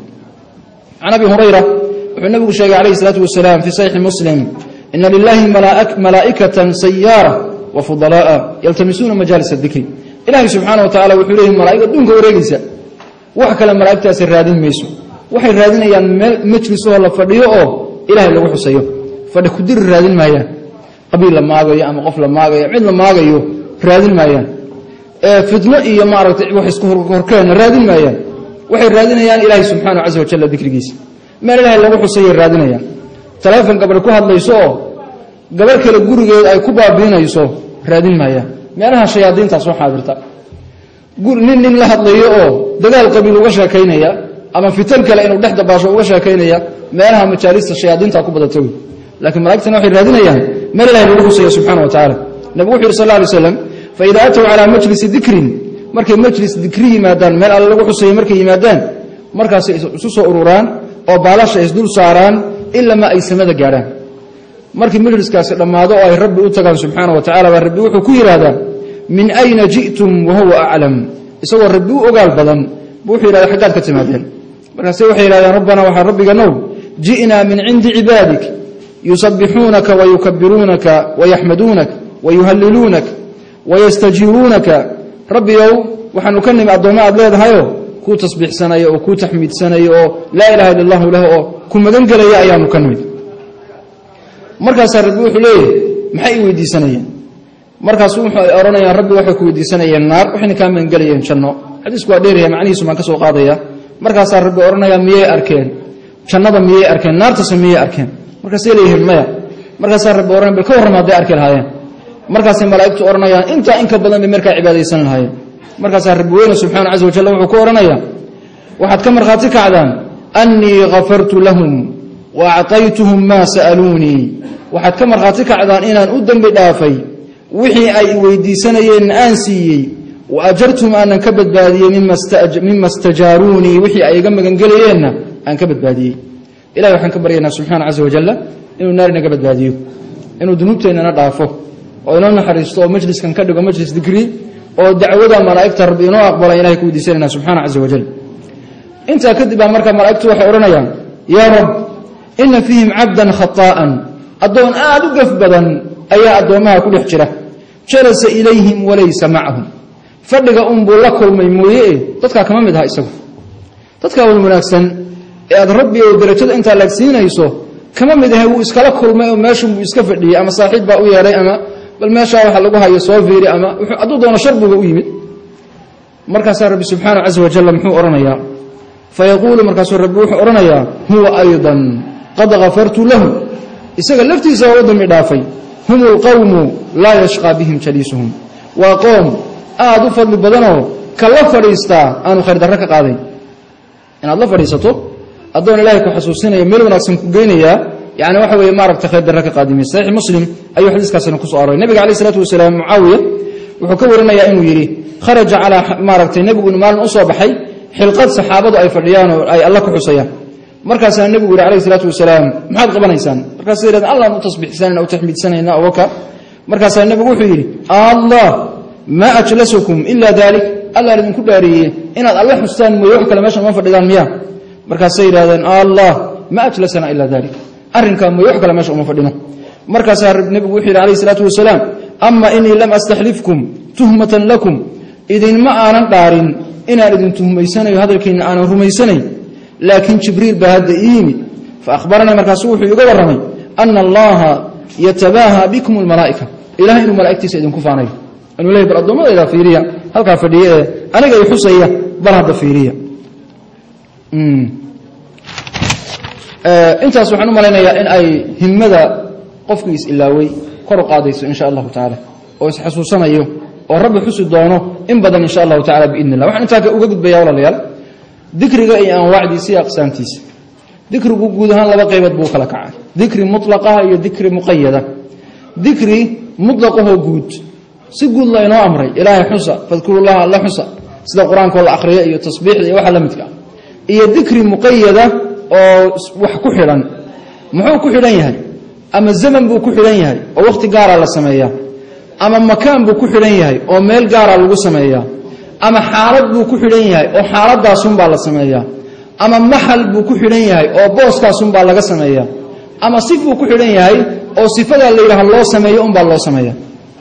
ana bi hurayra wuxuu nabigu sheegay alayhi salatu wasalaam fi sahih muslim inna lillahi malaa'ikatan sayyara wa fudalaa yaltamisuna majalis adh-dhikr ilaahay subhanahu wa ta'ala wuxuu leeyahay malaa'ikada dunka wareegaysa wax kale malaa'iktaas raadin mayso waxay raadinayaan majlis oo la fadhiyo oo ilaahay lagu xusayo fadhi ku dir raadin maayaan qabiil la maagayo ama qof la maagayo cid la maagayo raadin maayaan ee fidno iyo maaragtay wax isku horkeen raadin maayaan waxay raadinayaan ilaahay subhanahu azza wa jalla dhikrigiisa meel ilaahay lagu xusayo raadinayaan telefoon gabar ku hadlayso gabar kale gurigeed ay ku baabiinayso raadin maayaan meelaha shayaadiinta soo xaadirta gur nin nin la hadlayo oo dagaal qabiil uga sheekeynaya ama fitan kale inuu dhaxda baasho uga sheekeynaya meelaha majaalista shayaadiinta ku badatay laakiin malaa'iktuna waxay raadinayaan meel ilaahay lagu xusayo subhanahu wa ta'ala nabigu wuxuu sallallahu alayhi wasallam fa idha atu ala majlis dhikrin markay majlis dhikri yimaadaan meel alla lagu xusayo markay yimaadaan markaas isu soo ururaan oo baalasha is dul saaraan illa ma ay samada gaaraan markii majliskaasi dhamaado oo ay rabbi u tagaan subhanahu wa ta'ala wa rabbi wuxuu ku yiraahdaa min ayna ji'tum wa huwa a'lam isagoo rabbi u ogaal badan wuxuu yiraahdaa xagaad ka timaadeen markaas waxay yiraahdaan rabbana wa rabbiga now ji'na min 'indi 'ibadik yusabbihunaka wa yukabbirunaka wa yahmadunaka wa yuhallilunaka wa yastajirunaka rabbi yow waxaanu ka nimi adooma aad leedahayo ku tasbiixsanayo oo ku tahmiidsanayo oo la ilaha illa allah lahu oo ku magan galaya ayaanu ka nimi markaas rabbi wuxuu leeyahay maxay weydiisanayeen markaas wuxuu oranayaan rabbi waxay ku weydiisanayeen naar waxayna ka man galayeen janno xadiisku waa dheer yahay macnihiisu ma ka soo qaadaya markaas rabbi oranaya miyay arkeen jannada miyay arkeen naarta samiyay arkeen markaas ay leeyihiin maya markaas rabbi oranaya bal ka warramaaday arkeen haayeen markaas malaa'iktu oranayaan inta in ka badan bay markaa cibaadeysan lahaayeen markaas rabbi weyn subhanahu azza wa jalla wuxuu ku oranayaa waxaad ka marxaati kacdaan anni ghafartu lahum wa a'taytuhum ma sa'aluni waxaad ka marxaati kacdaan inaan u dambi dhaafay wixii ay weydiisanayeen aan siiyay wa ajartum an ka badbaadiyay mimma istajaruni wixii ay iga magan galayeenna aan ka badbaadiyay ilaahay waxaan ka baryaynaa subhanahu azza wa jalla inuu naar naga badbaadiyo inuu dunuubteena dhaafo oo inoo naxariisto oo majliskan ka dhigo majlis dhikri oo dacwada malaa'ikta rabbi inoo aqbala ilaahay ku weydiisanayna subhanahu azza wa jalla inta kadib marka malaa'iktu waxay oranayaan ya rab inna fihim 'abdan khata'an adoon aad u gaf badan ayaa adoomaha ku dhex jira jalasa ilayhim wa laysa ma'ahum fadhiga um buu la kulmay mooyee dadka kama mid ah isagu dadka wal wanaagsan ee aad rabbi oo darajada inta la siinayso kama mid ah uu iskala kulmay oo meeshu uu iska fadhiyay ama saaxiib baa u yeeray ama bal meesha waxa lagu hayo soo fiiri ama wuxuu adu doono sharbiga u yimid markaas rabbi subhanahu azza wa jalla muxuu oranayaa fayaqulu markaas rabbi wuxuu oranayaa huwa aydan qad ghafartu lahu isaga laftiisa oo dami dhaafay humul qawmu la yashqa bihim jalisuhum wa qawm aadu fadli badanoo kala fariista aanu khayr darro ka qaaday inaad la fariisato adoon ilaahay ku xasuusinayo meel wanaagsan ku geynaya yaani waxa weeye maaragta khayr darro ka qaadimay sahih muslim ayu hadiiskaasna ku soo aroray nabiga kaleey salaatu wasalaam muawiya wuxuu ka warinayaa inuu yiri kharaja ala maaragtay nabigu maalin u soo baxay xilqad saxaabadu ay fadhiyaan oo ay Allah ku xusayaan markaas nabigu yiri alayhi salaatu wasalaam maxaad qabanaysaan markaas yiraahdo Allah u tasbiixsanayna oo tahmiidsanayna oo waka markaas nabigu wuxuu yiri Allah ma ajlasukum illa dhalik Allah idinku dhaariyay inaad Allah xustaan mooy wax kale meesha ma fadhidaan miya markaas yiraahdeen Allah ma ajlasana illa dhalik arrinka mooy wax kale meesha ma fadhino markaas nabigu wuxuu yiri alayhi salaatu wasalaam amma inni lam astahlifkum tuhmatan lakum idin ma aanan dhaarin inaan idin tuhmaysanayo hadalkiina aanan rumaysanay laakiin jibriil baa hadda iimi fa akhbarana markaas wuxuu iga waramay anna allaha yatabaha bikum almalaa'ika ilaahay inuu malaa'iktiisa idinku faanayo inuu leeyahay bal adoomadayda fiiriya halka fadhiye aniga ay xusaya bal hadda fiiriya mm ee intaas waxaan u maleynayaa in ay himmada qofkiis ilaaway kor u qaadayso insha Allah ta'ala oo is xasuusanayo oo rabbi xusu doono in badan insha Allah ta'ala biidnillah waxaan inta uga gudbayaa walaalayaal dikriga ay aan wacdiisi aqsaantiisa dikrigu guud ahaan laba qaybood buu kala kacay dikri mutlaqa iyo dikri muqayyada dikri mutlaqahu guud si guud la inoo amray ilaahay xusa fadkurullaha Allah xusa sida quraanka la akhriyo iyo tasbiixda iyo waxa la midka iyo dikri muqayyada oo wax ku xiran muxuu ku xiran yahay ama zaman buu ku xiran yahay oo waqti gaar ah la sameeyaa ama makaan buu ku xiran yahay oo meel gaar ah lagu sameeyaa ama xaalad buu ku xiran yahay oo xaaladaas un baa la sameeyaa ama mahal buu ku xiran yahay oo booskaas un baa laga sameeyaa ama sif buu ku xiran yahay oo sifada la yiraahdo loo sameeyo un baa loo sameeyaa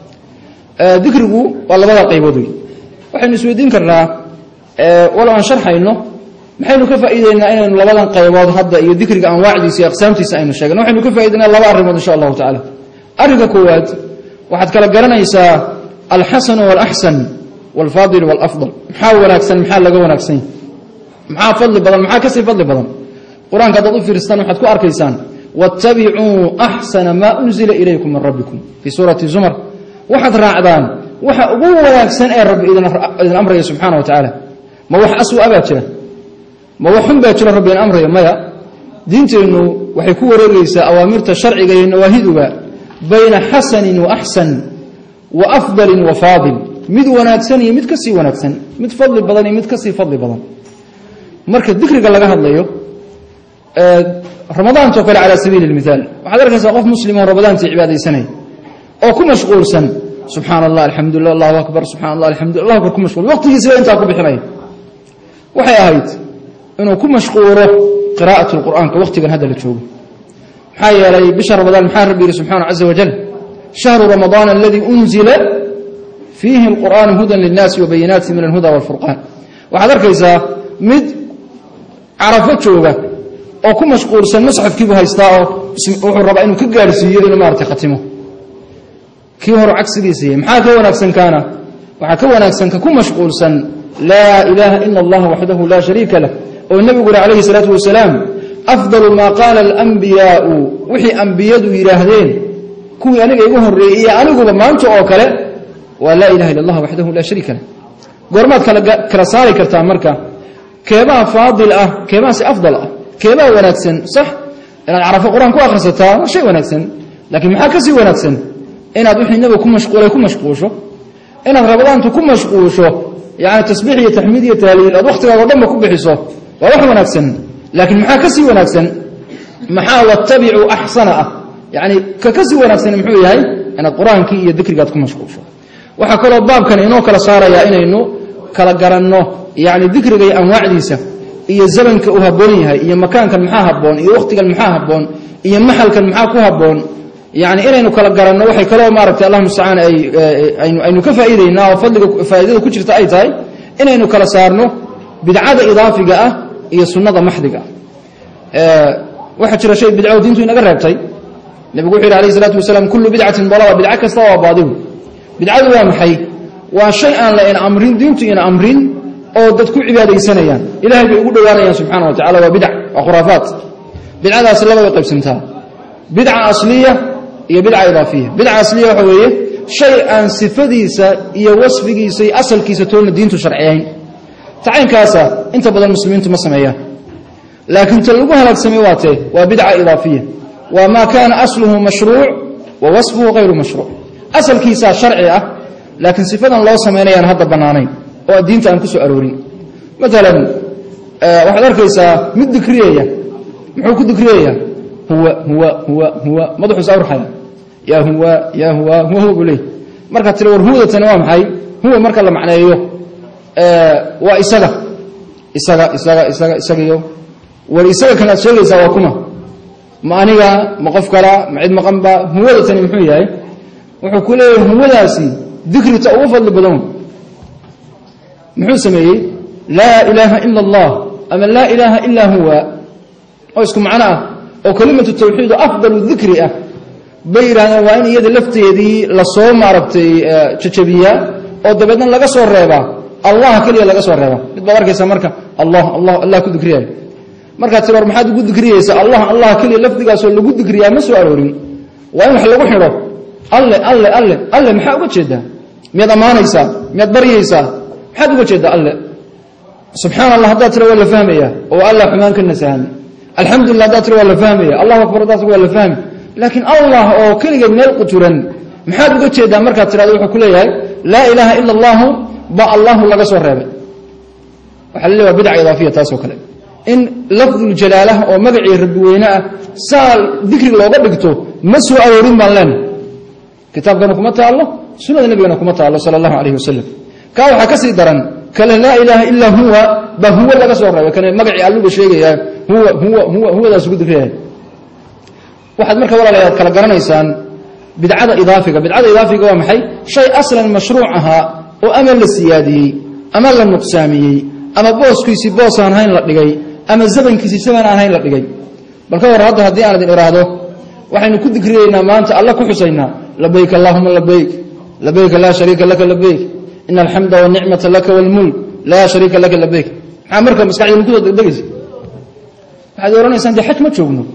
ee dikrigu waa labada qaybood waxaynu isweydiin karnaa ee wala aan sharxayno maxaynu ka faa'iideynaa inaynu labadan qaybood hadda iyo dikriga anwaacdiisa iyo aqsaamtiisa aynu sheegno waxaynu ka faa'iideynaa laba arrimood insha Allah ta'ala arrinka koowaad waxaad kala garanaysaa al-hasan wal-ahsan wal-fadil wal-afdal maxaa wanaagsan maxaa laga wanaagsan maxaa fadli badan maxaa ka sii fadli badan quraanka dad u fiirstaan waxaad ku arkaysaan wattabi'uu ahsana ma unzila ilaykum min rabbikum fi surati zumar waxaad raacdaan waxa ugu wanaagsan ee rabbi idin amrayo subhanahu wa ta'ala ma wax aswa baa jira ma waxun baa jira rabbi idin amrayo maya diinteenu waxay ku wareegaysaa awaamirta sharciga iyo nawaahiduga bayna hasanin wa ahsan wa afdalin wa fadil mid wanaagsan iyo mid ka sii wanaagsan mid fadli badan iyo mid ka sii fadli badan marka dikriga laga hadlayo ee ramadaan to kale ala sabiil almithal waxa arkaysa qof muslim oo ramadaan tii cibaadeysanay oo ku mashquulsan subhanallah alhamdulillah allahu akbar subhanallah alhamdulillah ku mashquul waqtigiisa inta ku bixinay waxay ahayd inuu ku mashquulo qiraa'atu alquranka waqtigan hada la joogo maxaa yeelay bisha ramadaan maxaa rabbi subhanahu azza wa jalla shahru ramadaan alladhi unzila fihi alquran hudan lin-nas wa bayinatin min al-huda wal-furqan waxa arkaysa mid عرفت جوجا أو كم مشغول سن مصحف كيف هيستاء وحرب إنه كجالسية إنه ما أرتي ختمه كيف هو عكس ديسي محاكوا نفسن كان وحكوا نفسن كم مشغول سن لا إله إلا الله وحده لا شريك له والنبي يقول عليه الصلاة والسلام أفضل ما قال الأنبياء وحي أنبياء يراهدين كوي أنا جايبه الرئية أنا أقول ما أنت أوكله ولا إله إلا الله وحده لا شريك له قرمات كلا كرسالي كرتا مركا كيما فاضل أه كيما سي أفضل أه كيما ونكسن صح إن العرف القرآن كو أخرستها شيء ونكسن لكن محاكا سي ونكسن إن أدوحي النبي كو مشغول يكون مشغوشو إن رمضان تكون مشغوشو يعني تسبيحية تحميدية تهليل أدوحتك وضم كو بحسو وروح ونكسن لكن محاكا سي ونكسن محا واتبعوا أحسن أه يعني ككسي ونكسن محوي هاي إن القرآن كي يذكر قد كو مشغوشو وحكا له باب كان إنو كلا صار يا إنا إنو كلا قرنو يعني ذكر جاي أنواع ديسة إيه الزمن كأهبونيها إيه مكان كان محاه هبون إيه وقت كان محاه هبون إيه محل كان محاه كهبون يعني إلى إنه كلا جرنا وحي كلام ما ربط الله مستعان أي أي أي نكفى إيدي إنه وفضل فائدة كتير تأي تاي إلى إنه كلا صارنه بدعاء إضافي جاء إيه سنة محد جاء أه واحد شرى شيء بدعاء ودينته ينقرب تاي النبي يقول عليه الصلاة والسلام كل بدعة ضلالة بدعة كسوا بعضهم بدعاء ويا محي وشيئا لإن أمرين دينته إن أمرين oo dadku cibaadeysanayaan ilaahay bay ugu dhawaanayaan subhanahu wa ta'ala waa bid'a wa khurafat bid'adaas laba way qaybsantaa bid'a asliya iyo bid'a idaafiya bid'a asliya waxa weeye shay aan sifadiisa iyo wasfigiisa iyo asalkiisa toona diintu sharciyeyn tacaynkaasa inta badan muslimiintu ma sameeyaan laakiin tan lagu halaag sameeyaatay waa bid'a idaafiya wa ma kana asluhu mashru' wa wasfuhu ghayru mashru' asalkiisa sharci ah laakiin sifadan loo sameeyaan hadda banaanayn oo diinta aan ku soo aroorin مثلا waxaad arkaysaa mid dikriyaya muxuu ku dikriyaya huwa huwa huwa huwa madaxu saarxaya ya huwa ya huwa huwa bulay marka tiri war huwa tan waa maxay huwa marka la macneeyo ee waa isaga isaga isaga isaga isaga war isaga kana sheegaysa waa kuma ma aniga ma qof kala ma cid maqan ba huwa tan muxuu yahay wuxuu ku leeyahay huwadaasi dikrita ugu fadli badan muxuu sameeyay la ilaha illa allah ama la ilaha illa huwa oo isku macna ah oo kalimatu tawxiid afdalu dhikri ah bayraana waa in iyada lafteedii la soo maaragtay jajabiya oo dabadeed laga soo reeba allah kaliya laga soo reeba mid baad arkaysa marka allah allah allah ku dikriyay marka tibar maxaad ugu dikriyaysa allah allah kaliya lafdigaas oo lagu dikriyaa ma soo aroorin waa in wax lagu xiro alle alle alle alle maxaa uga jeedaa miyad amaanaysa miyad bariyaysa maxaad uga jeedaa alle subhanallah hadaa tira wala fahmaya oo allah xumaan ka nasahan alxamdulillah hadaa tira wala fahmaya allahu akbar hadaa tira wala fahmi laakiin allah oo kaliya meel quturan maxaad uga jeedaa marka tiraado wuxuu ku leeyahay la ilaha illa allah ba allah laga soo reebay waxa la leeyahay bid'a idaafiya taasoo kale in lafdul jalaalah oo magacii rabbi weyna ah saal dikri looga dhigto ma soo aroorin baan kitaabkana kuma taalo sunnada nabigana kuma taalo sallallahu alayhi wasallam ka waxa ka sii daran kala la ilaha illa huwa ba huwa laga soo reebay kana magacii alluga sheegaya huwa huwa huwa huwa daas ugu dikriyay waxaad marka walaalayaal kala garanaysaan bidcada idaafiga bidcada idaafiga waa maxay shay aslan mashruuc aha oo ama la siyaadiyay ama la nuqsaamiyay ama booskiisi boos aan hayn la dhigay ama zabankiisi zaban aan hayn la dhigay balka war hadda hadii aan idin iraahdo waxaynu ku dikriyeynaa maanta alla ku xusaynaa labbayk allahumma labbayk labbayk la sharika lak labbayk innal hamda wan ni'mata lak wal mulk la sharika lak labbayk amarka maskaxdaynu ku degdegaysa waxaad oranaysaa xaj ma joogno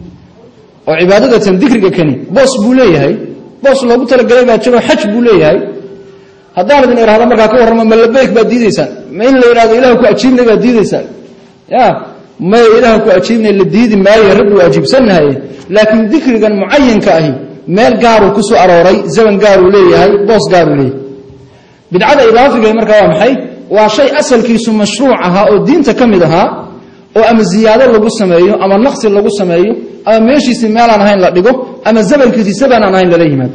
oo cibaadada tan dikriga kani boos buu leeyahay boos loogu tala galay baa jiro xaj buu leeyahay haddaan idin iraahdo markaa ka warramo ma labbayk baa diidaysaa ma in la iraahdo ilaahu ku ajiibnay baa diidaysaa ya ma ilaahu ku ajiibnay la diidi maayo rabbi waajibsanahay laakiin dikrigan muayyanka ahi meel gaar uu ku soo arooray zaman gaar uu leeyahay boos gaar uu leeyahay bidcada idaafiga markaa waa maxay waa shay asalkiisu mashruuc aha oo diinta kamid aha oo ama ziyaado lagu sameeyo ama naqsi lagu sameeyo ama meeshiisi meel aan ahayn la dhigo ama zamankiisi saban aan ahayn la yimaado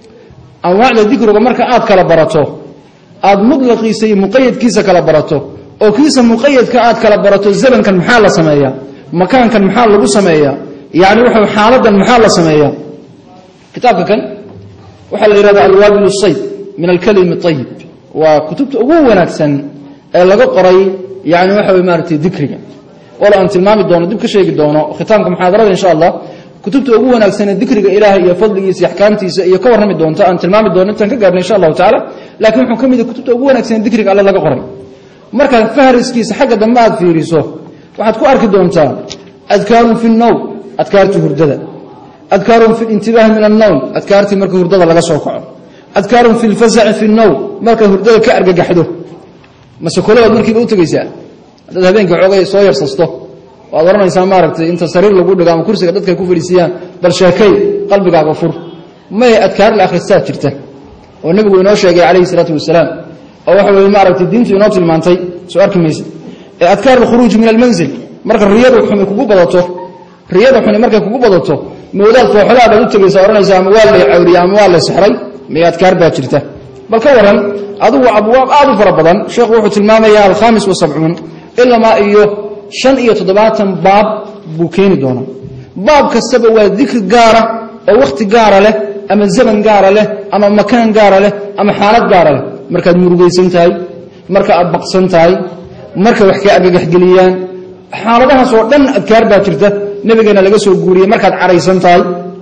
anwaacda dikriga marka aad kala barato aad mudlaqiisa iyo muqayyadkiisa kala barato oo kiisa muqayyadka aad kala barato zamankan maxaa la sameeyaa makaankan maxaa lagu sameeyaa yaani waxa xaaladan maxaa la sameeyaa kitaabka kan waxa la yiraahdaa alwabil as-sayd min al-kalim at-tayyib wa kutubta ugu wanaagsan ee laga qoray yaani waxa way maartay dikriga wala aan tilmaami doono dib ka sheegi doono khitaamka muhaadarada insha Allah kutubta ugu wanaagsan ee dikriga ilaahay iyo fadligiisa iyo ahkaamtiisa iyo ka warrami doonta aan tilmaami doono intaan ka gaarnay insha Allah taala laakiin wuxuu kamid yahay kutubta ugu wanaagsan ee dikriga Allah laga qoray marka fahriskiisa xagga dambe aad fiiriso waxaad ku arki doontaa adkaaru fi an-nawm adkaartu hurdada adkaaru fi al-intibah min an-nawm adkaarti marka hurdada laga soo kaco adkaaru fi al-faza' fi an-nawm marka hurdada ka argagaxdo mas'uuliyad markii u tagaysaa dad habeenka xoogay soo yarsasto waad oranaysaa maaragtay inta sariir lagu dhigo ama kursiga dadka ku fadhiisiyaan bal sheekay qalbigaaga fur may adkaar la akhrisaa jirta oo nabigu inoo sheegay kaleey salaatu wasalaam oo waxa weey maaragtay diintu inoo tilmaantay soo arkimaysa ee adkaar khuruuj min al-manzil marka riyadu xumi kugu badato riyadu xumi markay kugu badato mawdaad fooxada aad u tagaysaa oranaysaa ama waa la cawriya ama waa la sixray may adkaar baa jirta bal ka waran adigu abwaab aad u fara badan sheekhu wuxuu tilmaamayaa al-khamis wa sab'un illa ma iyo shan iyo toddobaatan baab buu keeni doonaa baab kastaba waa dikri gaara oo waqti gaara leh ama zaman gaara leh ama makaan gaara leh ama xaalad gaara leh markaad murugaysan tahay marka aad baqsan tahay marka wax ka argagax geliyaan xaaladahaas oo dhan adkaar baa jirta nabigeena laga soo guuriyay markaad caraysan tahay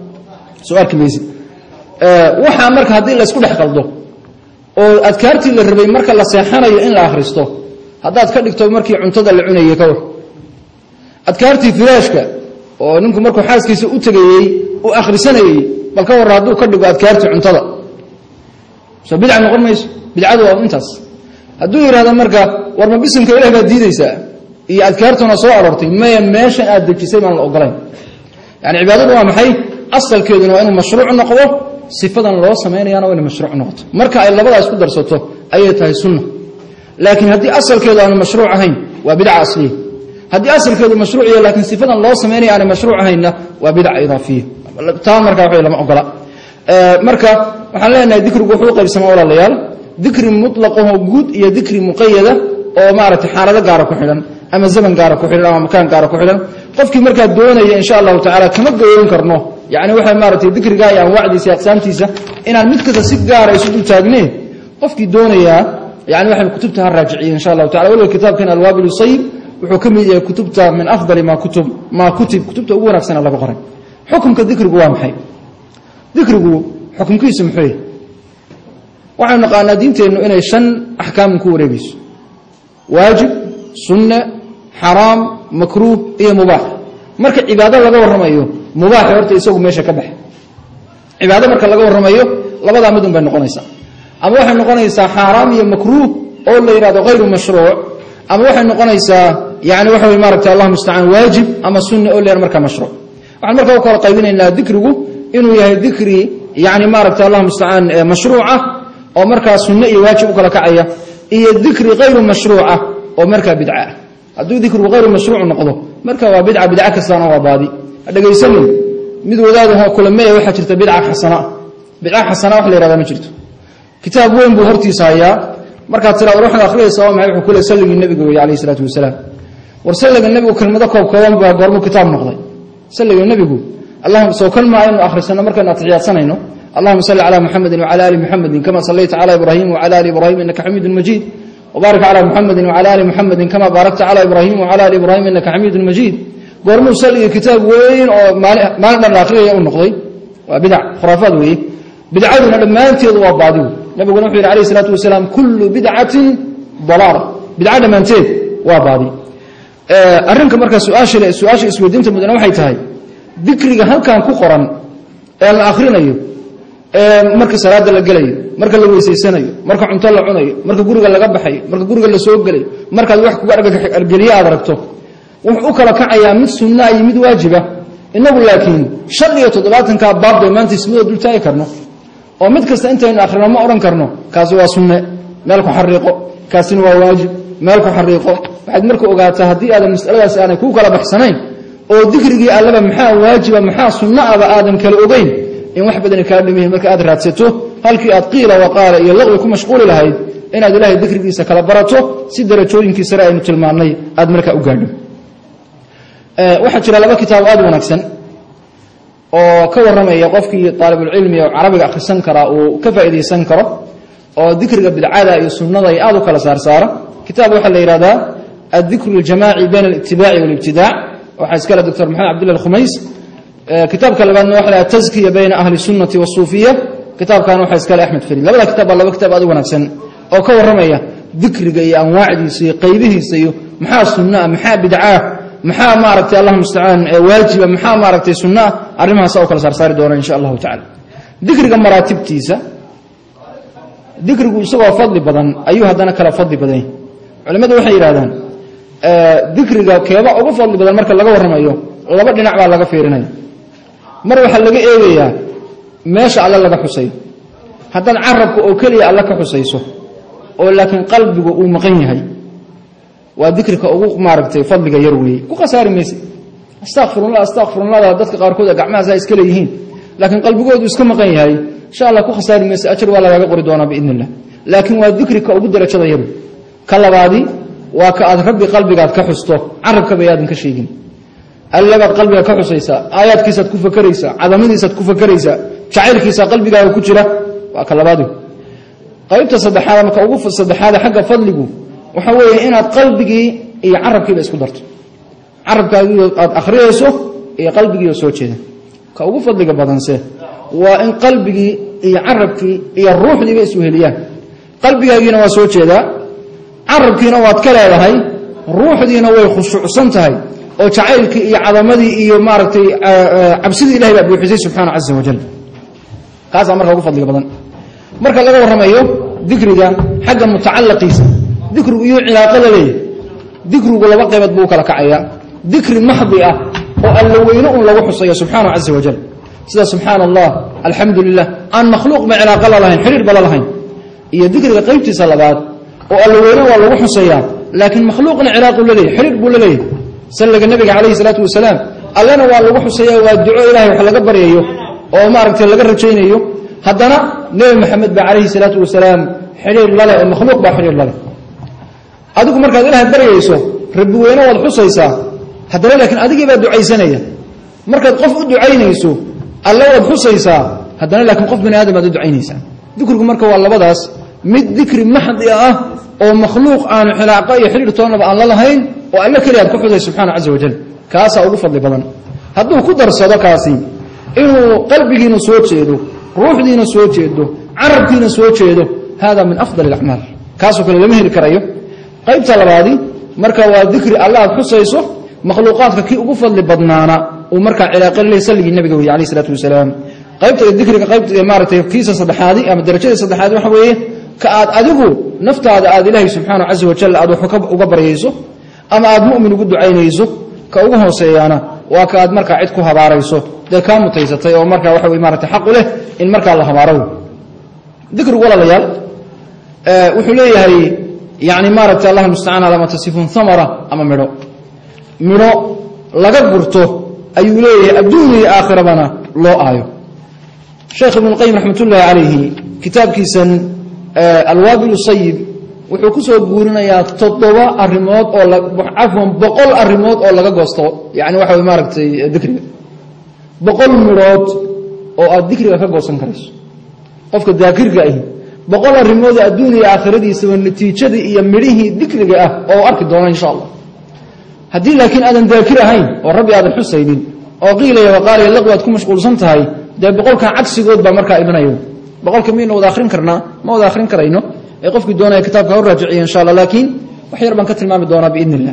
soo arkimaysid ee waxa marka hadii la isku dhex qaldo oo adkaartii la rabay marka la seexanayo in la akhristo hadaad ka dhigto markii cuntada la cunayay ka war adkaartii firaashka oo ninku markuu xaaskiisa u tagayay oo akhrisanayay bal ka war haduu ka dhigo adkaartii cuntada soo bidca noqon mayso bidcadu waa intaas haduu yiraahdo marka war ma bisinka ilaahay baa diidaysa iyo adkaartuna soo aroortay ma meesha aad dejisay ma la ogolayn yani cibaadadu waa maxay asalkeedu waa inuu mashruuc noqdo sifadan loo sameeyana waa inuu mashruuc noqdo marka ay labada isku darsato ayay tahay sunna laakiin hadii asalkeedu aanu mashruuc ahayn waa bidca asli haddii asalkeedu mashruuc yahay laakiin sifadan loo sameynaya aanay mashruuc ahayna waa bidca idaafiya taa marka waxa lama ogola marka waxaan leenahay dikrigu wuxuu qaybsamaa walaalayaal dikri mutlaq oo guud iyo dikri muqayyada oo maaragtay xaalado gaar ah ku xidhan ama zaman gaar ah ku xidhan ama makaan gaar ah ku xidhan qofkii marka doonaya insha Allah ta'ala kama go'in karno yaani waxa maaragtay dikriga iyo wacdiisa aqsaamtiisa inaan mid kasta si gaar ah isu taagneen qofkii doonaya yaani waxa kutubta raajiciin insha Allah ta'ala wala kitabkan alwabil sayyib wuxuu kamid yahay kutubta min afdal ma kutub ma kutub kutubta ugu wanaagsan laga qoray xukunka dikrigu waa maxay dikrigu xukunkiisu maxay waxaan naqaanaa diinteenu inay shan ahkaam ku wareegayso waajib sunna haram makruh iyo mubah marka cibaado laga waramayo mubah horta isagu meesha ka bax cibaado marka laga waramayo labada mid un bay noqonaysaa ama waxay noqonaysaa haram iyo makruh oo la yiraahdo ghayru mashruuc ama waxay noqonaysaa yaani waxa way maaragtay Allah musta'an waajib ama sunna oo leer marka mashruuc waxaan marka u kala qaybinaynaa dikrigu inuu yahay dikri yaani maaragtay Allah musta'an mashruuca oo marka sunna iyo waajib u kala kacaya iyo dikri ghayru mashruuca oo marka bid'a hadduu dikrigu ghayru mashruuc noqdo marka waa bid'a bid'a kastaana waa baadi dhageysanin mid wadaadaha kulamay waxa jirta bid'a xasana bid'a xasana wax la yiraahdo ma jirto kitaab weyn buu hortiisa hayaa marka tira ruuxda akhriyaysa oo maxay ku kula salliga nabiga weeyay salaatu wasalaam war salliga nabigu kelmado koob kooban baa goormo kitaab noqday salliga nabigu allahumma soo kalma aynu akhrisano markaan atiyaasanayno اللهم صل على محمد وعلى ال محمد كما صليت على ابراهيم وعلى ال ابراهيم انك حميد مجيد وبارك على محمد وعلى ال محمد كما باركت على ابراهيم وعلى ال ابراهيم انك حميد مجيد goormo salliga kitaab weyn oo maalin la akhriyo uu noqday waa bid'a khurafad weey bid'aduna dhamaanteedu waa baadiyo nabiguna wuxuu yiri alayhi salatu wasalaam kullu bid'atin dalal bid'a dhamaanteed waa baadi ee arrinka marka su'aasha su'aasha isweydiinta mudana waxay tahay dikriga halkan ku qoran ee la akhrinayo ee marka salaada la galayo marka la weeseysanayo marka cunto la cunayo marka guriga laga baxayo marka guriga la soo galayo marka wax ku argaliya aad aragto wuxuu kala kacayaa mid sunna iyo mid waajiba inagu laakiin shan iyo toddobaatan ka baab maanta ismada dul taay karno oo mid kasta intaynu akhrino ma oran karno kaas waa sunna meel ku xariiqo kaasina waa waajib meel ku xariiqo waxaad marka ogaataa hadii aad mas'aladaas aanay ku kala baxsanayn oo dikrigii allaba maxaa waajiba maxaa sunna aba aadan kala ogeyn in wax badan ka dhimay marka aad raadsato halkii aad qiila wa qaala iyo laqwi ku mashquul lahayd inaad ilaahay dikrigiisa kala barato si darajooyinkiisa aynu tilmaanay aad marka u gaadho ee waxa jira laba kitaab aad wanaagsan oo ka waramaya qofkii talibul cilmi oo carabiga akhrisan kara oo ka faa'iideysan karo oo dikriga bid'ada iyo sunnada ay aad u kala saar saara kitaab waxa la yiraahdaa ad-dhikr al-jamaa'i bayna al-ittiba' wal-ibtida' waxa iskala doctor Maxamed Abdullah al-Khumays kitaabka labaadna waxa la tazkiya bayna ahli sunnati was-sufiyya kitaabkan waxa iskala Ahmed Farid labada kitaab laba kitaab aad wanaagsan oo ka waramaya dikriga iyo anwaacdiisa iyo qaybihiisa iyo maxaa sunna maxaa bid'a maxaa maaragtay Allah musta'an waajiba maxaa maaragtay sunna arimahaas oo kala saar saari doona insha Allah ta'ala dikriga maratibtiisa dikrigu isagoo fadli badan ayuu hadana kala fadli badan culimadu waxay yiraahdaan ee dikriga keeba ugu fadli badan marka laga waramayo laba dhinac baa laga fiirinaya mar waxa laga eegayaa meesha alla laga xusay hadan carabku oo kaliya alla ka xusayso oo laakiin qalbigu uu maqan yahay waa dikrika ugu maaragtay fadliga yar weey ku qasaari meesay astaghfirullah astaghfirullah dadka qaar kood gacmaha iska leeyihiin laakiin qalbigoodu iska maqan yahay insha Allah ku qasaari meesay ajir wala laga qori doona biidnillah laakiin waa dikrika ugu darajada yar ka labaadi waa ka aad rabbi qalbigaad ka xusto carabka bayaadan ka sheegin alla baad qalbiga ka xusaysa aayadkiisa ku fakaraysa cadamadiisa ku fakaraysa jacaylkiisa qalbigaaga ku jira waa ka labaadi qaybta saddexaad marka ugu saddexaad xagga fadligu waxa weeye inaad qalbigii iyo carabkiiba isku darto carabkaaga aad akhriyayso iyo qalbigii soo jeeda ka ugu fadliga badanse waa in qalbigii iyo carabkii iyo ruuxdiiba isu heliyaan qalbigaagiina waa soo jeeda carabkiina waad ka leedahay ruuxdiina way khushuucsan tahay oo jacaylkii iyo cadamadii iyo maaragtay cabsidii Ilaahay baa buuxisay subhanahu azza wa jalla kaas marka ugu fadliga badan marka laga waramayo dikriga xagga mutacalliqiisa dikrigu iyo cilaaqada leeyahay dikrigu laba qaybood buu kala kacaya dikri mahdi ah oo alla weyno uu lagu xusayo subhanahu azza wa jalla sida subhanallah alhamdulillah an makhluuq ma cilaaqa lahayn xiriir bala lahayn iyo dikriga qaybtiisa labaad oo alla weyno waa lagu xusaya laakiin makhluuqna cilaaqo leeyahay xiriir buu leeyahay salliga nabiga calayhi salaatu wasalaam allana waa lagu xusaya waa duco ilaahay wax laga baryayo oo maaragtay laga rajaynayo haddana nebi maxamed baa calayhi salaatu wasalaam xidhiir lale oo makhluuq baa xidhiir lale adigu markaad ilaahay baryayso rabbi weyne waad xusaysaa haddana laakiin adigii baa ducaysanaya markaad qof u ducaynayso alla waad xusaysaa haddana laakiin qof bini aadam aad u ducaynaysaa dikrigu marka waa labadaas mid dikri maxdi ah oo makhluuq aanu xilaaqa iyo xidhiir toonnaba aan la lahayn oo alla keliya aad ku xusay subxaana caza wajal kaasaa ugu fadli badan hadduu ku darsado kaasi inuu qalbigiina soo jeedo ruuxdiina soo jeedo carabkiina soo jeedo hada min afdal alacmaal kaasoo kale lama heli karayo qaybta labaadi marka waa dikri alla aad xusayso makhluuqaadka kii ugu fadli badnaana uu markaa cilaaqalilay salligii nabiga weye alayh isalaatu wasalaam qaybta dikriga qaybta maaragtay kiisa saddexaadi ama darajada saddexaadi waxa weeye ka aad adigu naftaada aad ilaahay subxaanahu caza wajal aad wax uga baryayso ama aad mu'min ugu ducaynayso ka ugu hooseeyaana waa ka aad markaa cid ku habaarayso dee kaa mutaysatay oo markaa waxa wey maaragtay xaq u leh in markaa la habaaro dikrigu walaalayaal wuxuu leeyahay yani maaragtay allah mustacaan alama tasifun hamara ama midho midho laga gurto ayuu leeyahay adduunya iyo aakhirabana loo aayo sheekh ibnu lqayim raxmat ullaahi calayhi kitaabkiisan alwaabil sayib wuxuu ku soo guurinayaa toddoba arrimood oo cafwan boqol arrimood oo laga goosto yani waxa way maaragtay dikriga boqol midhood oo aad dikriga ka goosan karayso qofka daakirka ahi boqol arrimood adduunya iyo aakhiradiisaba natiijadii iyo midhihii dikriga ah oo arki doona insha allah haddii laakiin aadan daakir ahayn oo rabbi aadan xusaynin oo qiilaya waqaaliya laqwi aad ku mashquulsan tahay dee boqolkan cagsigood baa markaa imanayo boqolka miyayna wada akhrin karnaa ma wada akhrin karayno ee qofkii doonaya kitaabka ha u raajiciya insha allah laakiin wax yar baan ka tilmaami doonaa biidn illah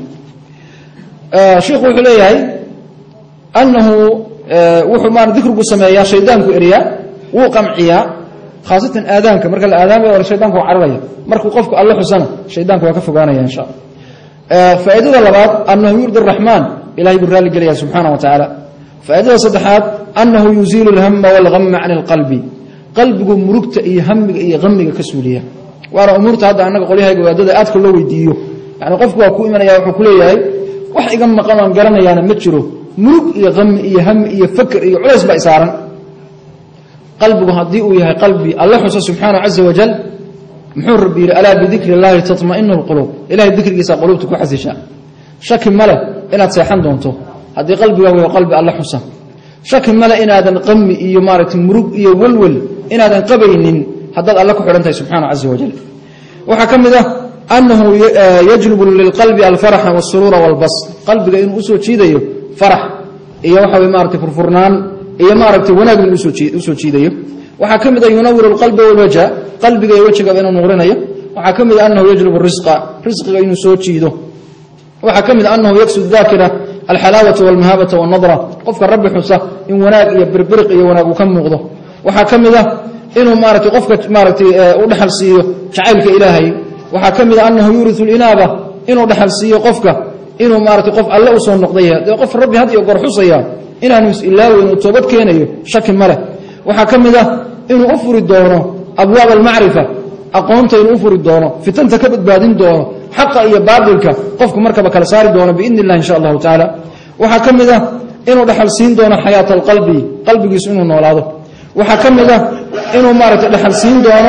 sheikhu wuxuu leeyahay annahu wuxuu maana dikrigu sameeyaa shaydaanku eriyaa wuu qamciyaa khaasatan aadaanka marka la aadaamayo or shaydaanku waa cararaya markuu qofku alla xusana shaydaanku waa ka fogaanaya insha allah faa'iidada labaad annahu yurdi araxmaan ilahay buu raalli gelaya subxaana wa tacaala faa'iidada saddexaad annahu yuziilu alhama walgama can alqalbi qalbigu murugta iyo hamiga iyo hamiga ka suuliya waana umuurta hadda annaga qolyahayga waadada aadka loo weydiiyo yani qofku waa ku imanaya wuxuu ku leeyahay wax iga maqan oan garanayaana ma jiro murug iyo hami iyo hami iyo fakr iyo culays baa isaaran qalbigu haddii uu yahay qalbi alla xusa subxaanahu caza wajal muxuu rabbi yidhi alaa bidikri illaahi tatma'inu alquluub ilahay dikrigiisa quluubta ku xasishaa shaki male inaad seexan doonto haddii qalbigaagu yahay qalbi alla xusa shaki male inaadan qami iyo maaragtay murug iyo welwel inaadan qabaynin haddaad alla ku xidhan tahay subxaanahu caza wajal waxaa ka mid ah annahu yajlubu lilqalbi alfaraxa wasuruura walbas qalbiga inuu usoo jiidayo farax iyo waxa way maaragtay furfurnaan iyo maaragtay wanaag inuu usoo jiidayo waxaa ka mid ah yunawiru alqalba walwaja qalbiga iyo wejigaba inuu nuurinayo waxaa ka mid ah annahu yajlubu risqa risqiga inuu soo jiido waxaa ka mid ah annahu yaksud daakira alxalaawata walmahaabata walnadra qofka rabbi xusa in wanaag iyo birbiriq iyo wanaag uu ka muuqdo waxaa ka mid ah inuu maaragtay qofka maaragtay u dhaxal siiyo jacaylka ilaahay waxaa ka mid ah annahu yuuriu linaaba inuu dhaxal siiyo qofka inuu maaragtay qof alle u soo noqday dee qof rabbi had iyo goor xusaya inaanu is-ilaaweyn uu toobad keenayo shaki ma leh waxaa ka mid ah inuu u furi doono abwaab almacrifa aqoonta inuu u furi doono fitanta ka badbaadin doono xaqa iyo baatilka qofku markaba kala saari doono biidni illah insha allahu tacaala waxaa ka mid ah inuu dhaxal siin doono xayaata alqalbi qalbigiisu inuu noolaado waxaa ka mid ah inuu maaragtay dhaxal siin doono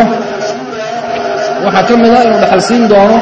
waxaa ka mid ah inuu dhaxal siin doono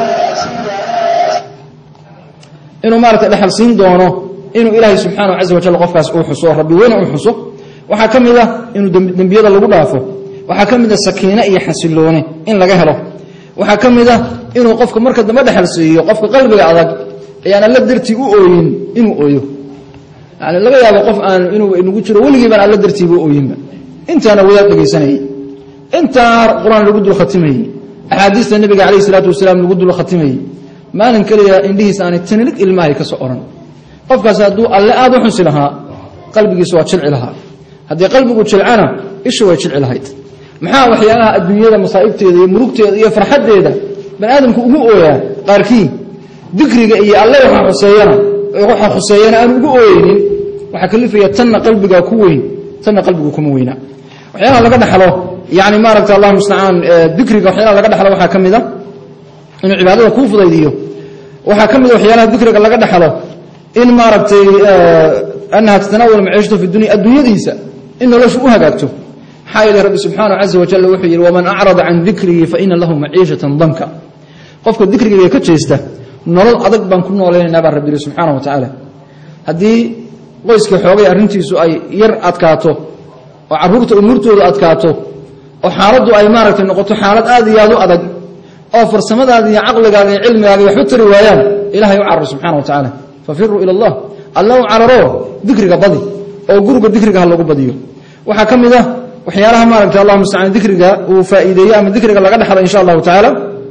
inuu maaragtay dhaxal siin doono inuu ilaahay subxaanahu caza wajal qofkaas uu xuso rabbi weyne uu xuso waxaa ka mid ah inuu dembiyada lagu dhaafo waxaa ka mid ah sakiine iyo xasiloone in laga helo waxaa ka mid ah inuu qofka marka dambe dhexal siiyo qofka qalbiga adag ayaan alla dartii u ooyin inuu ooyo yani laga yaabo qof aan inuu inagu jiro weligiibaan alla dartiiba ooyinba intaana wadaad dhegaysanayay intaa qur-aan lagu dul khatimayey axaadiista nebiga calayh isalaatu wasalaam lagu dul khatimayey maalin keliya indhihiisa aanay tanilig ilmaahay ka soo odhan qofkaas hadduu alle aada u xusi lahaa qalbigiisa waa jilci lahaa haddii qalbigu jilcana isha way jilci lahayd maxaa waxyaalaha adduunyada masaa'ibteeda iyo murugteeda iyo farxaddeeda bani aadamku ugu ooyaa qaarkii dikriga iyo alle waxaa xuseeyana waxaa khuseeyana aan ugu ooyeynin waxaa kalifaya tanna qalbigaa ku weyn tanna qalbigu kuma weynaa waxyaalaha laga dhaxlo yani maaragta allah mustacaan dikriga waxyaalaha laga dhaxlo waxaa ka mid a inuu cibaadada kuu fudaydiyo waxaa ka mid a waxyaalaha dikriga laga dhaxlo in maaragtay annaha tatanawal maciishatu fi dunya adduunyadiisa in noloshu u hagaagto maxaa yeelay rabbi subxaanahu caza wajalla wuxuu yidhi waman acrada can dikrii fa ina lahu maciishatan danka qofka dikrigayga ka jeesta nolol adag baan ku noolaynaynaa baa rabbi yidhi subxaanahu wa tacaala haddii qoyska xoogay arrintiisu ay yar adkaato oo carruurta umuurtooda adkaato oo xaaladdu ay maaragtay noqoto xaalad aad iyo aad u adag oo farsamadaada iyo caqligaaga iyo cilmigaaga waxba tari waayaan ilahay u cararo subxana wa tacaala fafiruu ila allah alla u cararo dikriga badi oo guriga dikriga ha lagu badiyo waxaa ka mid ah waxyaalaha maaragtay allah mustacaan dikriga uu faa'iideeyo ama dikriga laga dhaxlo insha allahu tacaala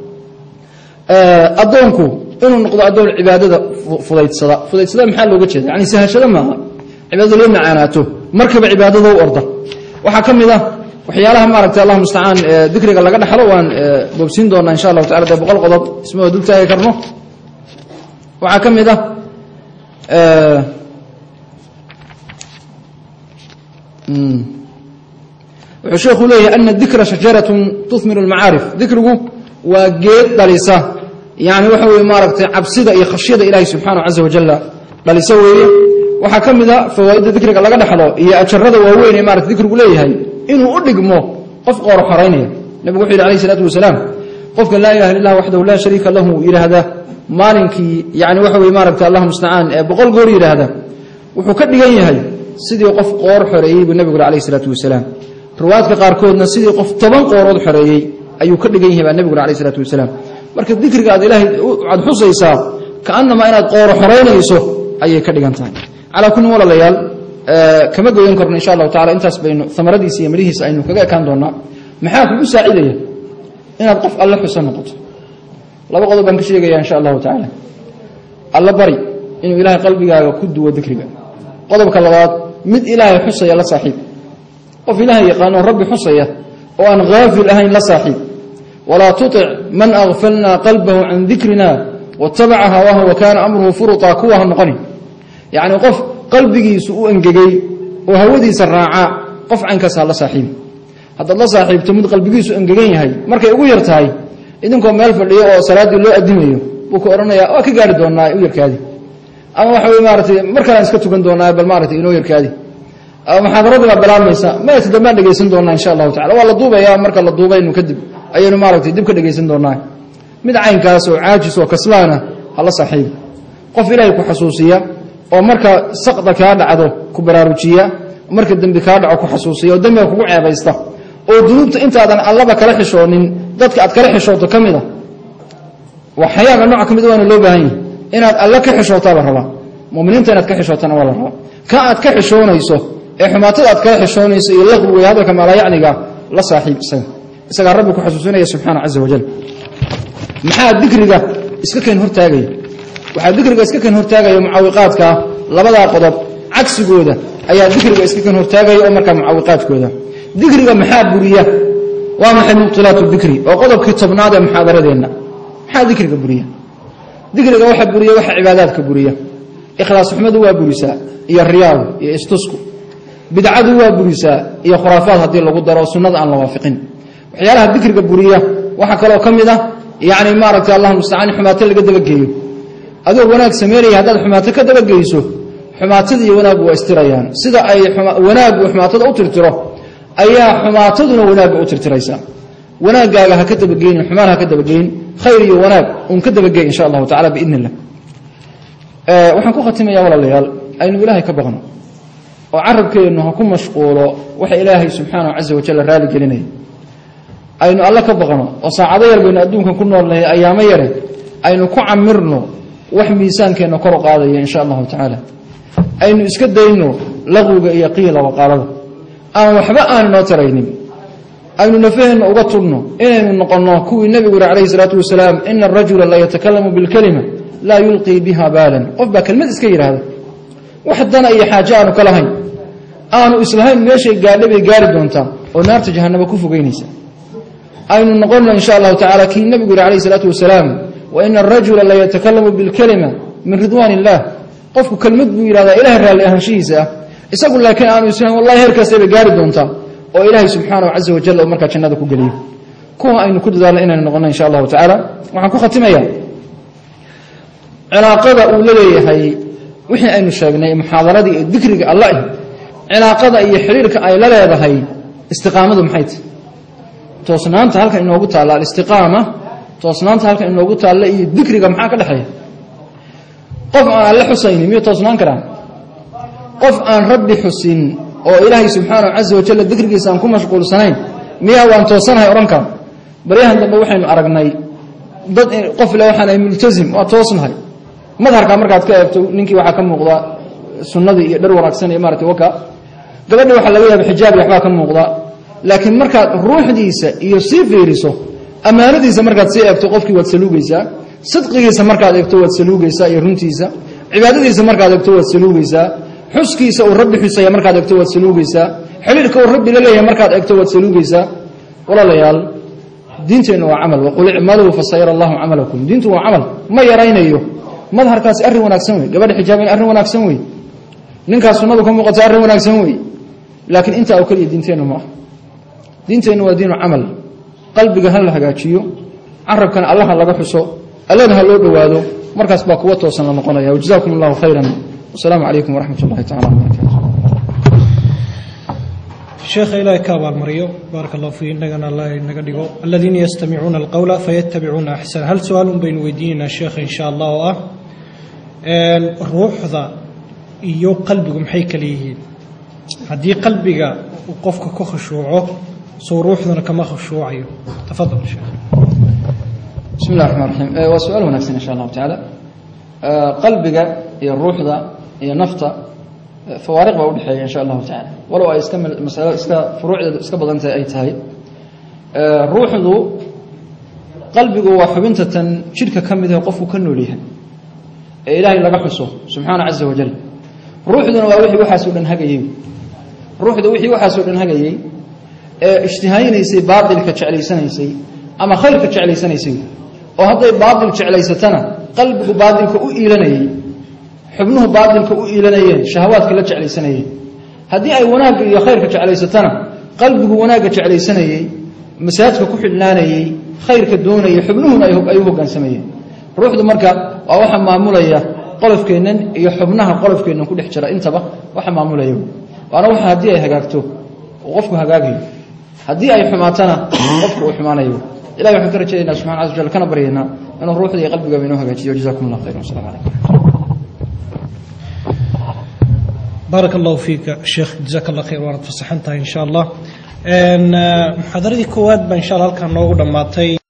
addoonku inuu noqdo addoon cibaadada fudaydsada fudaydsada maxaa looga jeeda yani sahashada maaha cibaadada loo macaanaato markaba cibaadada u orda waxaa ka mid ah waxyaalaha maaragtay allah mustacaan dikriga laga dhaxlo waan boobsiin doonaa insha allahu tacala dee boqol qodob isma dul taagi karno waxaa ka mid ah wuxuu sheekhu leeyahay ana dikra shajaratun tuhmiru almacaarif dikrigu waa geed dhalisa yani waxa weeye maaragtay cabsida iyo khashyada ilaahay subxaanahu caza wajalla dhalisa weeye waxaa ka mid a fawaa'idda dikriga laga dhaxlo iyo ajarada waaweyn ee maaragtay dikrigu leeyahay inuu u dhigmo qof qoor xoraynaya nabigu wuxuu yidhi alayhi salaatu wasalaam qofka laa ilaha illa allah waxdahu laa shariika lahu yidhaahda maalinkii yani waxa weye maaragtay allah mustacaan ee boqol goor yidhaahda wuxuu ka dhigan yahay sidii qof qoor xoreeyey buu nabigu yidhi alayhi salaatu wasalaam riwaayadka qaarkoodna sidii qof toban qoorood xoreeyey ayuu ka dhigan yahay baa nabigu yidhi alayhi salaatu wasalaam marka dikriga aad ilaahay aad xusaysaa kaannama inaad qooro xoraynayso ayay ka dhigan tahay calaa kulli walaalayaal kama goyan karno insha allahu tacala intaas baynu amaradiisa iyo midhihiisa aynu kaga ekaan doonaa maxaa kugu saacidaya inaad qof alle xusa noqoto laba qodob baan ka sheegaya insha allahu tacaala alla bari inuu ilaahay qalbigaaga ku duwo dikriga qodobka labaad mid ilaahay xusaya la saaxiib qof ilaahay yaqaano rabbi xusaya oo aan haafil ahayn la saaxiib walaa tutic man agfalnaa qalbahu can dikrina watabaca hawaahu wa kaana amruhu furutaa kuwa ha noqoni yacni qof qalbigiisu u engegay oo hawadiisa raaca qof caynkaas ha la saaxiibi haddaad la saaxiibto mid qalbigiisu engegan yahay markay ugu yar tahay idinkoo meel fadhiyo oo salaaddii loo addimayo buu ku odhanayaa waa ka gaari doonaa u yarkaadi ama waxa weye maaratay mar kalean iska tukan doonaa bal maaratay inoo yarkaadi ama muxaadaradii baa bilaabmaysa mayata dambaan dhegaysan doonaa insha allahu tacala waa la duubayaa marka la duubaynu kadib ayaynu maaragtay dib ka dhegaysan doonaa mid caynkaas oo caajis oo kaslaana hala saaxiibi qof ilaahay ku xasuusiya oo marka saqda kaa dhacdo ku baraarujiya marka dembi kaa dhaco ku xasuusiya oo dembiga kugu ceebaysta oo dunuubta intaadan allaba kala xishoonin dadka aad kala xishooto ka mid a waa xayaaga nooca ka mid waana loo baahan yahay inaad alle ka xishootaa la rabaa muminiinta inaad ka xishootana waa la rabaa ka aad ka xishoonayso ee xumaatada aad kala xishoonayso iyo laqwiga iyo hadalka maalayacniga la saaxiib isaga isagaa rabbi ku xasuusinaya subxaanahu caza wajal maxaa dikriga iska keen hortaagaya waxaa dikriga iska keen hortaagaya mucaawiqaadka labadaa qodob cagsigooda ayaa dikriga iska keen hortaagaya oo markaa mucaawiqaadkooda dikriga maxaa buriya waa maxay mubtilaatu dikri oo qodobkii tobnaad ee muxaadaradeenna maxaa dikriga buriya dikriga waxa buriya waxa cibaadaadka buriya ikhlaas xumadu waa burisaa iyo riyaadu iyo istusku bidcadu waa burisaa iyo khuraafaad haddii lagu daro sunnada aan la waafiqin waxyaalaha dikriga buriya waxaa kaloo ka mid ah yacni maaragtay allah mustacaan xumaato laga dabageeyo adoo wanaag sameynaya haddaad xumaato ka dabageyso xumaatada iyo wanaaggu waa istirayaan sida ay wanaaggu xumaatada u tirtiro ayaa xumaataduna wanaagga u tirtiraysaa wanaaggaaga ha ka dabageynin xumaan ha ka dabageyn khayr iyo wanaag uun ka dabageey insha allahu tacala biidni illah waxaan ku khatimayaa walaalayaal aynu ilaahay ka baqno oo carabkeennu ha ku mashquulo waxa ilaahay subxaanahu caza wajalla raali gelinaya aynu alle ka baqno oo saacado yar baynu adduunkan ku noolnahay ayaamo yare aynu ku camirno wax miisaankeenna kor u qaadaya insha allahu tacaala aynu iska dayno laqwiga iyo qiila waqaalada aan waxba aanu noo taraynin aynu nafaheenna uga turno inaynu noqonno kuwii nebigu yidhi calayhi salaatu wasalaam ina arajula la yatakalamu bilkalima laa yulqii biha baalan qof baa kelmad iska yidhaahda wax dana iyo xaaje aanu ka lahayn aanu islahayn meeshay gaadha bay gaari doontaa oo naarta jahannaba ku fogeynaysa aynu noqonno insha allahu tacala kii nebigu yidhi calayhi salaatu wasalaam wa ina arajula la yatakalamu bilkalima min ridwaan illah qofku kelmad buu yidhahdaa ilahay raalli ahaanshihiisa ah isagu laakiin aanu islahayn wallahi heerkaasay bay gaari doontaa oo ilaahay subxaanahu caza wajal oo markaa jannada ku geliyo kuwa aynu ku dadaalno inaynu noqonno insha allahu tacaala waxaan ku khatimayaa cilaaqada uu la leeyahay wixii aynu sheegnay muxaadaradii ee dikriga Allah cilaaqada iyo xiriirka ay la leedahay istiqaamadu maxay tahay toosnaanta halka inoogu taala istiqaama toosnaanta halka inoogu taala iyo dikriga maxaa ka dhaxeeya qof aan alla xusaynin miyo toosnaan karaan qof aan rabbi xusin oo ilaahay subxaanahu azza wa jalla dikrigiisa aan ku mashquulsanayn miya waan toosanahay oran karo bariyahan dambe waxaynu aragnay dad qof la waxaan ay multazim waa toosnahay madharka markaad ka eegto ninkii waxa ka muuqda sunnadii iyo dhar wanaagsan ee maartay waka gabadha waxa laga yaabaa xijaab iyo waxba ka muuqda laakiin markaad ruuxdiisa iyo sii fiiriso amaanadiisa markaad sii eegto qofkii waad saluugaysaa sidqigiisa markaad eegto waad saluugaysaa iyo runtiisa cibaadadiisa markaad eegto waad saluugaysaa xuskiisa oo rabbi xusaya markaad eegto waad saluugaysaa xiriirka oo rabbi la leeyahay markaad eegto waad saluugaysaa walaalayaal diinteenu waa amal wa qul i'malu fa sayara Allahu amalakum diintu waa amal ma yaraynayo madharkaas arrin wanaagsan weey gabadha xijaabin arrin wanaagsan weey ninkaas sunnadu ka muuqata arrin wanaagsan weey laakiin inta oo kaliya diinteenu ma diinteenu waa diinu amal qalbiga hal la hagaajiyo arabkan Allah laga xuso allana ha loo dhawaado markaas baa kuwa toosan la noqonaya wajazaakumullahu khayran wasalaamu alaykum warahmatullahi ta'ala wabarakatuh شيخ إلهي كابال مريو بارك الله فيه إننا الله نقدقو الذين يستمعون القول فيتبعون أحسن هل سؤال بين ويديننا الشيخ إن شاء الله وآه الروح ذا إيو قلبكم حيك ليه هدي قلبك وقفك كخشوعه سو روح ذا كما خشوعيه تفضل الشيخ بسم الله الرحمن الرحيم أه وسؤال ونفسنا إن شاء الله تعالى أه قلبك يا الروح ذا يا نفط فوارق بودحي إن شاء الله تعالى ولو يستكمل المسألة اسك فروع اسك بدنت أي تهاي روح ذو قلبه وحبنته شركة كم ذا قف كنوا ليها إلهي لقى حسه سبحانه عز وجل روح ذو وحي وحاسود هجي روح ذو وحي وحاسود هجي اجتهاين يسي باطل كشعلي سنة يسي أما خير كشعلي سنة يسي وهذا باطل كشعلي ستنا قلبه باطل كأوئلني xubnuhu baadilka u iilanayeen shahawaadka la jeclaysanayeen hadii ay wanaag iyo khayrka jeclaysatana qalbigu wanaaga jeclaysanayay masaajidka ku xidhnaanayay khayrka doonayay xubnuhuna ay u hoggaansamayeen ruuxdu marka waa waxa maamulaya qolofkeenan iyo xubnaha qolofkeenan ku dhex jira intaba waxa maamulaya waana waxa hadii ay hagaagto qofku hagaagayo hadii ay xumaatana qofku uu xumaanayo ilaahay wuxuu ka rajaynayaa subhanahu wa ta'ala kana bariyana inuu ruuxda iyo qalbiga inuu hagaajiyo jazaakumullahu khayran assalamu alaykum بارك الله فيك الشيخ جزاك الله خير وارد فصحنتها إن شاء الله محاضرتي كواد إن شاء الله كان نوغو دماتي